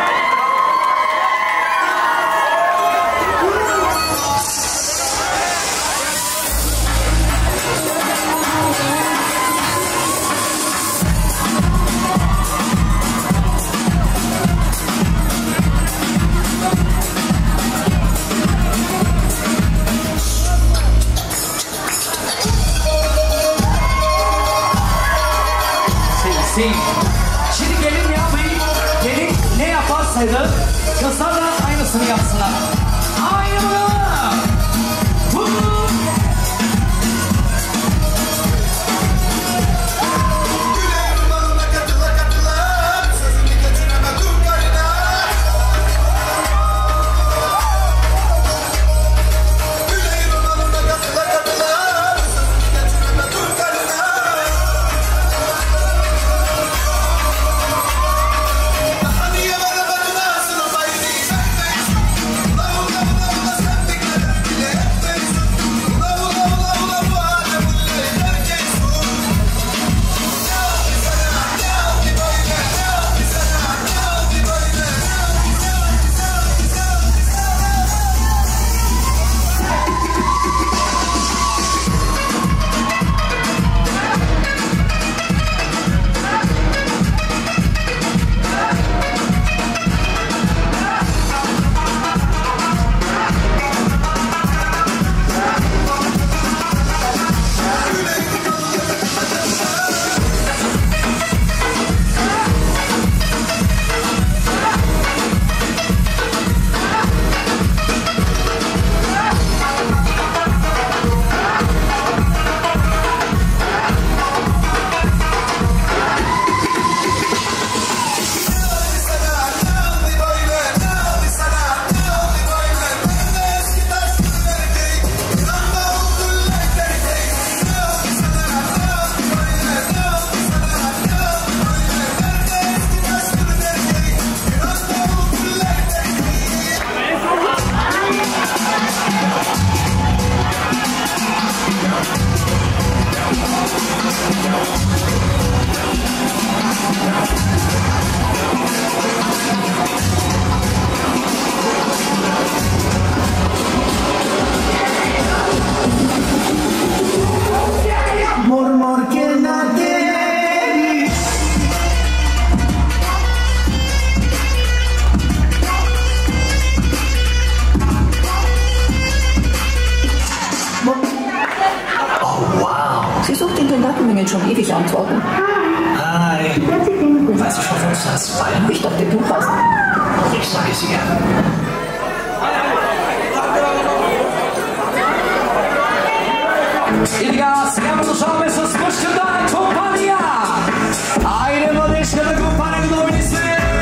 Şimdi gelin yapmayın. Gelin ne yaparsaydı kızlar da aynısını yapsınlar. Haydi bakalım. Bye. Ihnen schon ewig antworten. Hi. Weißt du schon, wo du das feiern? Ich dachte, du hast. Ich sage es ihr. Iniga, siamo socialmente sospettati di compagnia. Ai demonici della compagnia che dove sei.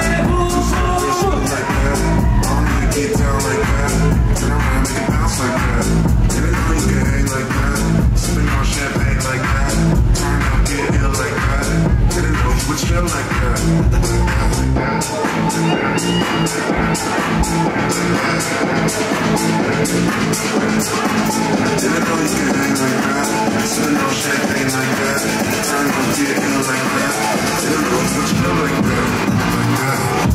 Get down like that, turn around, make it bounce like that. Get it on your gang like that, sipping on champagne like that. Turn up, get ill like that. Get it on you, feel like that. Get it on your gang like that, sipping on champagne like that. Turn up, get ill like that. Get it on you, feel like that.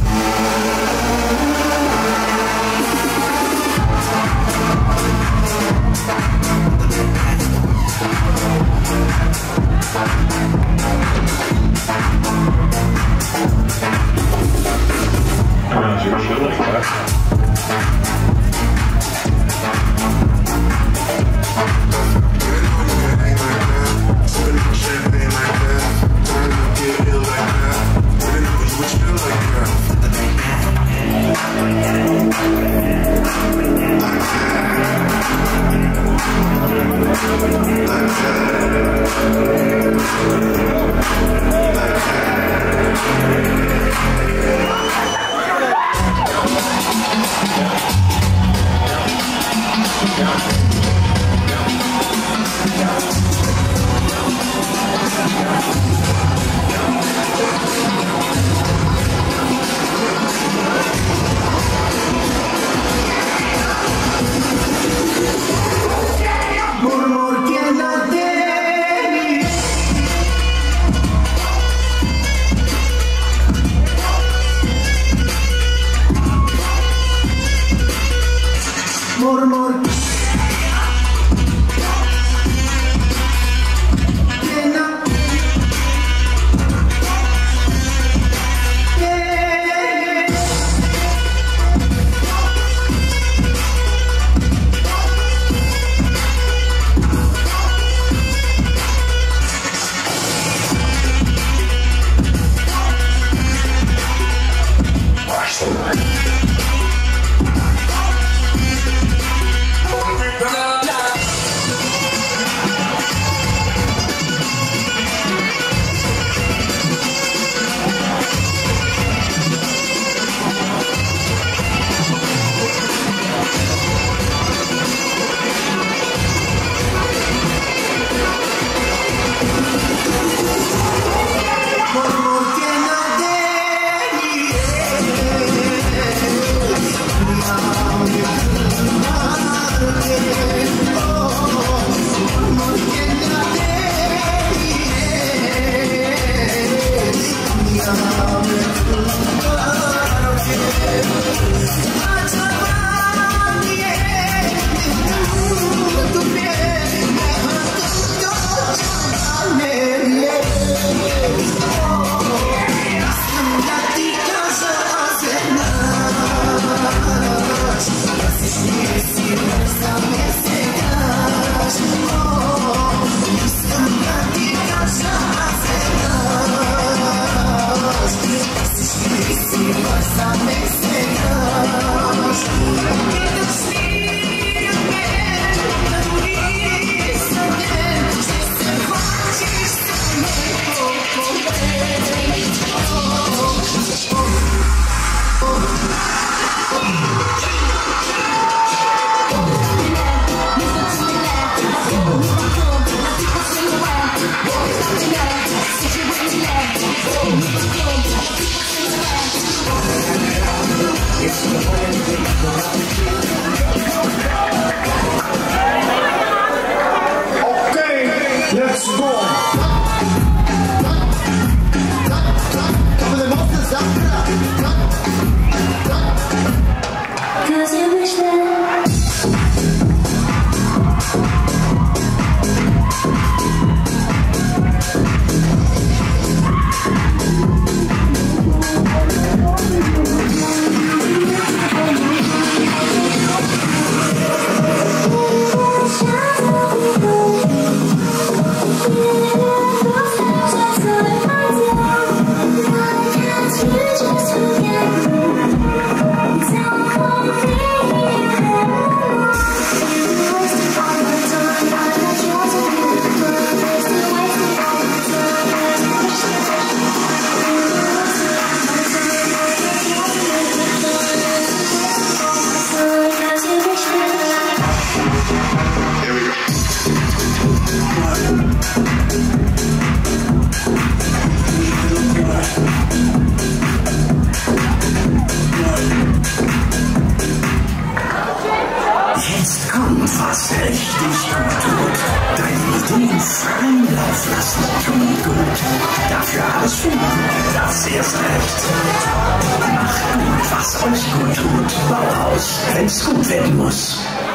und was richtig gut tut. Deine Ideen freien Lauf lassen tun gut. Dafür alles finden, das erst recht. Macht gut, was euch gut tut. Bauhaus, wenn's gut werden muss.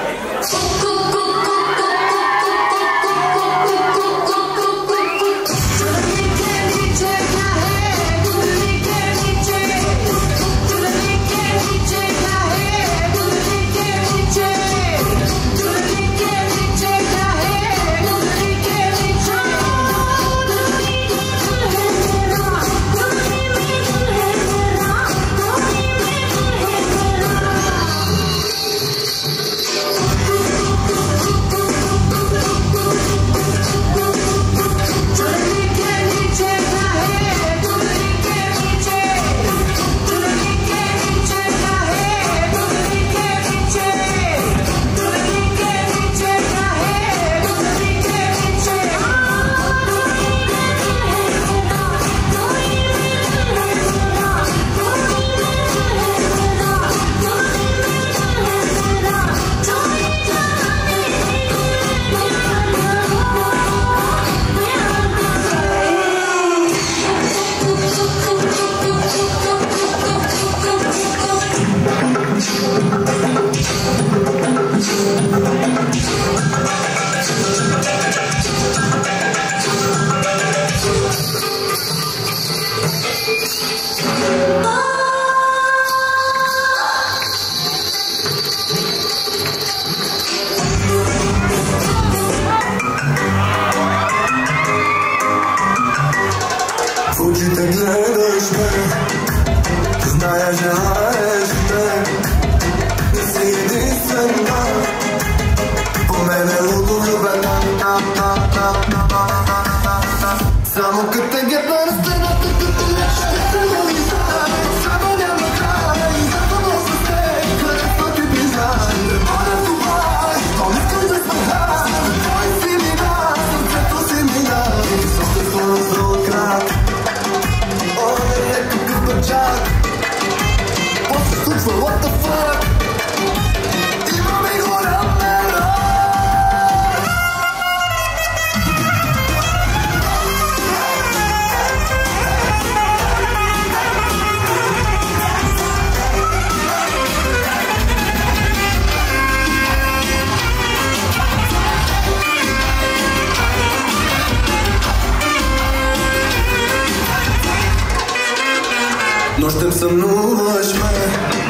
Nu știm să nu își mai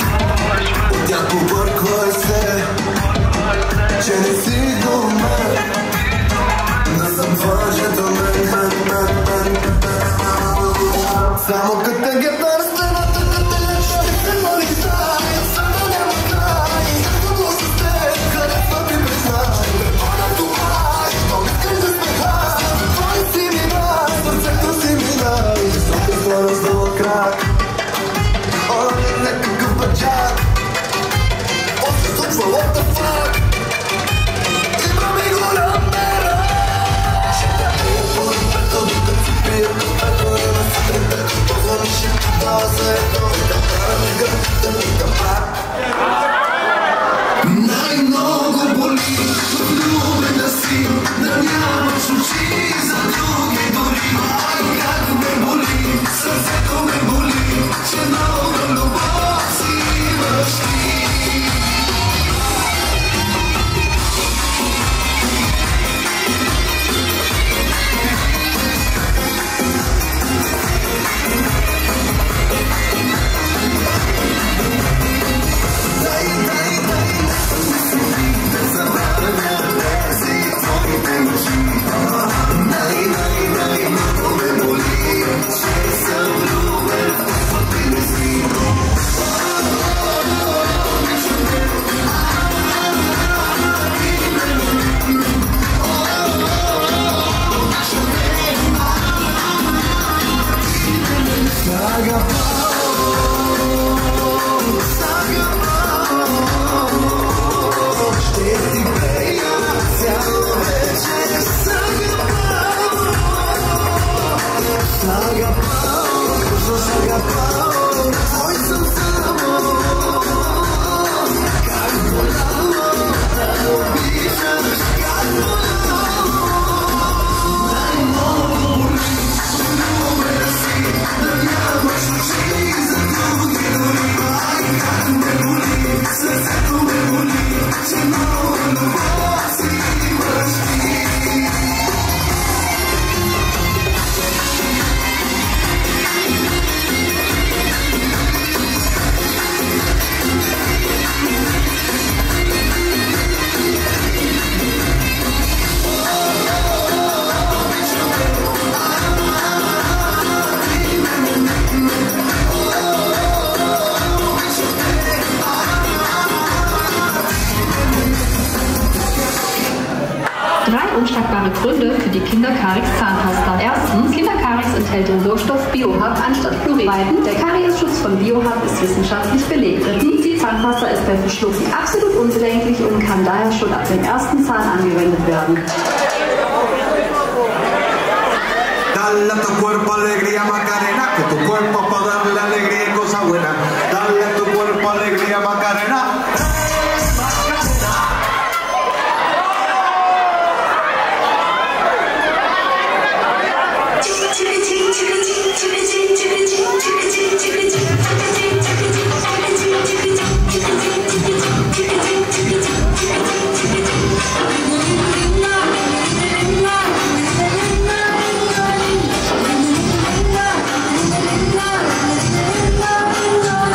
Uite cu borcoase Ce ne sigur mai Nu să-mi faci de man Samo kad te ghetar stana Kad te leče se moli staj Samo nema kraj Kako se ste Kada to ti priznaj Ona tu maj To mi križe smehaj Tvoj si mi daj Srce tu si mi daj Svaki stvarno zelo krak On je nekakav bačak 3 unschlagbare Gründe für die Kinder-Karix Zahnpasta. Erstens, Kinder-Karix enthält den Wirkstoff Biohub anstatt Fluorid. Zweitens, der Kariesschutz von Biohub ist wissenschaftlich belegt. Drittens, die Zahnpasta ist bei Verschlucken absolut unbedenklich und kann daher schon ab dem ersten Zahn angewendet werden. Dale a tu cuerpo alegría Macarena, que tu cuerpo para darle alegría y cosa buena. Dale a tu cuerpo alegría Macarena. No.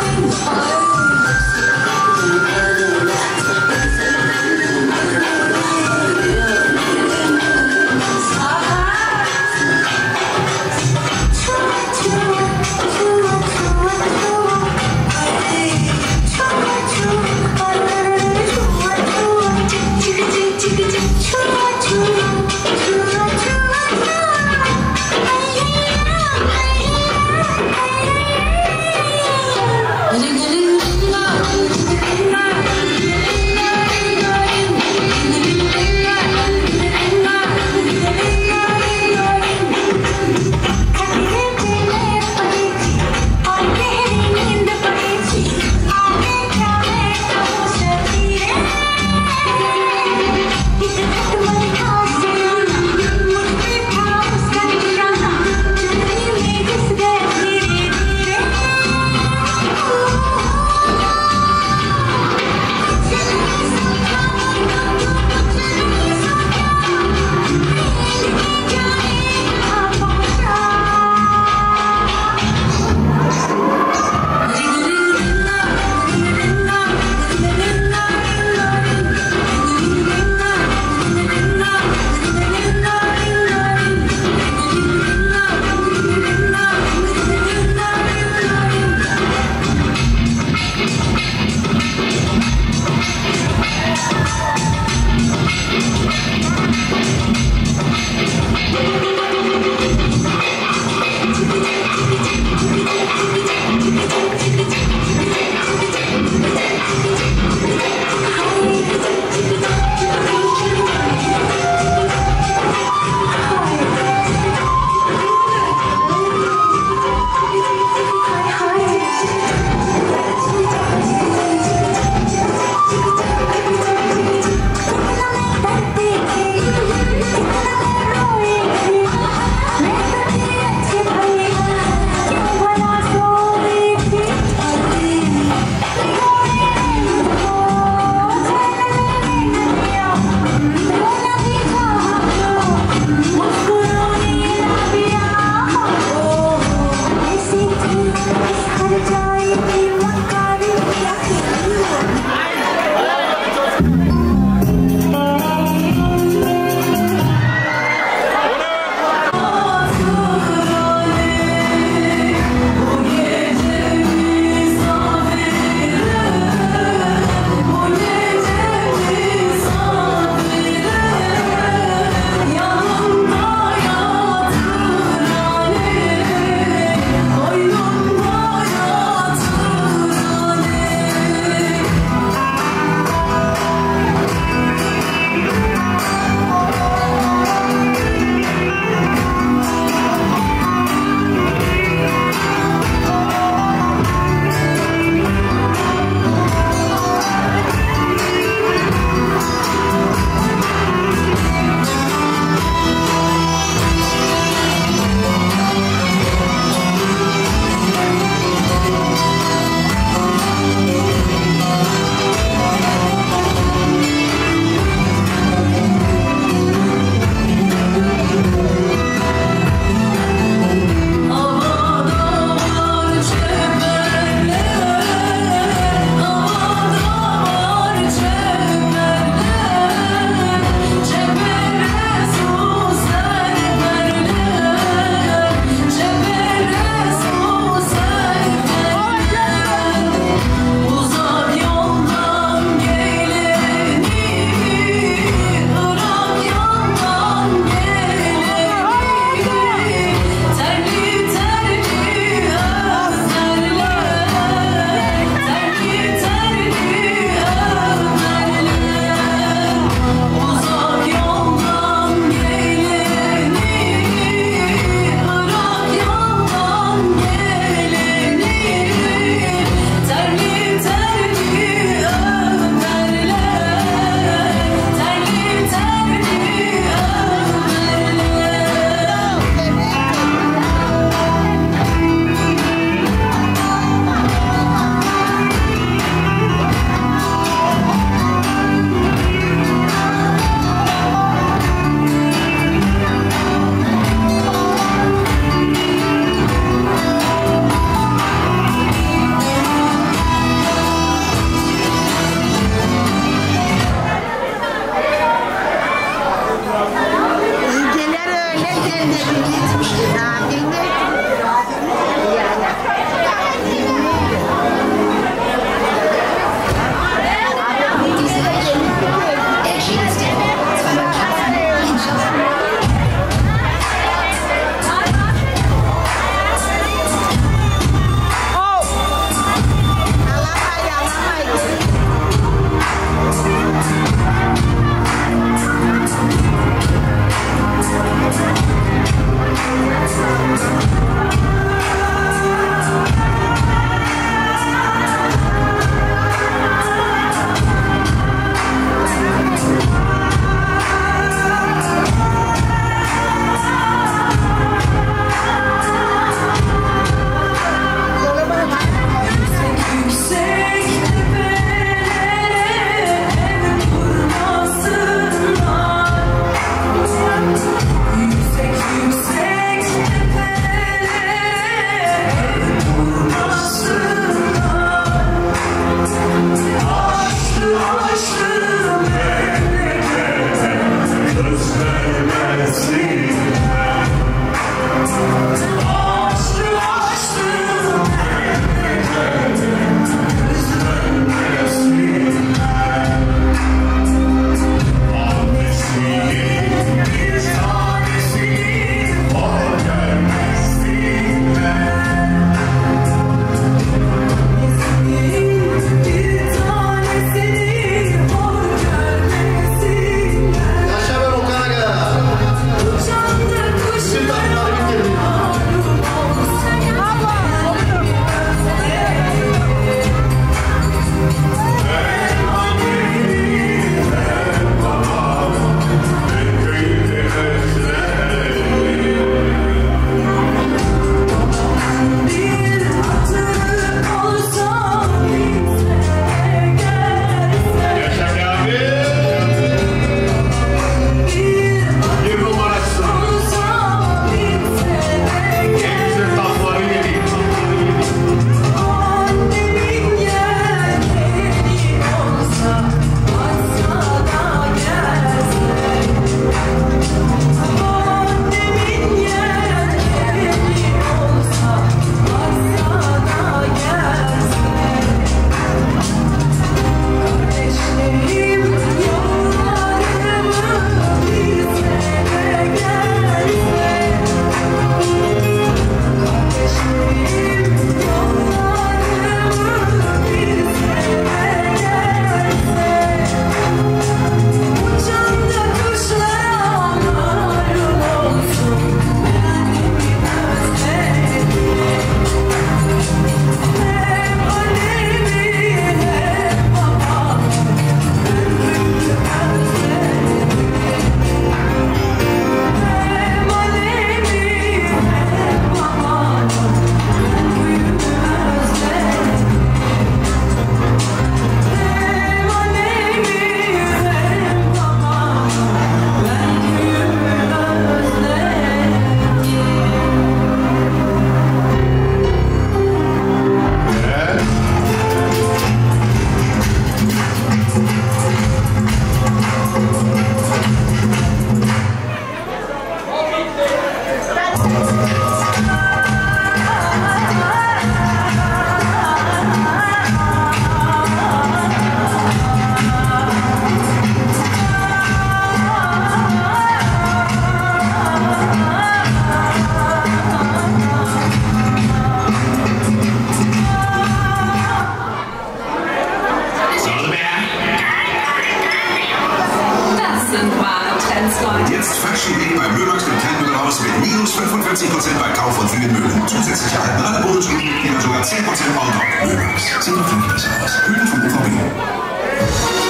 Und jetzt Fashion Day beim Möhlmax im Kleinmüllhaus mit minus 45% bei Kauf von vielen Möbeln. Zusätzlich erhalten alle Bonusmitglieder sogar 10% on top. Möhlmax, sieht doch nicht besser aus. Höhen vom UVB.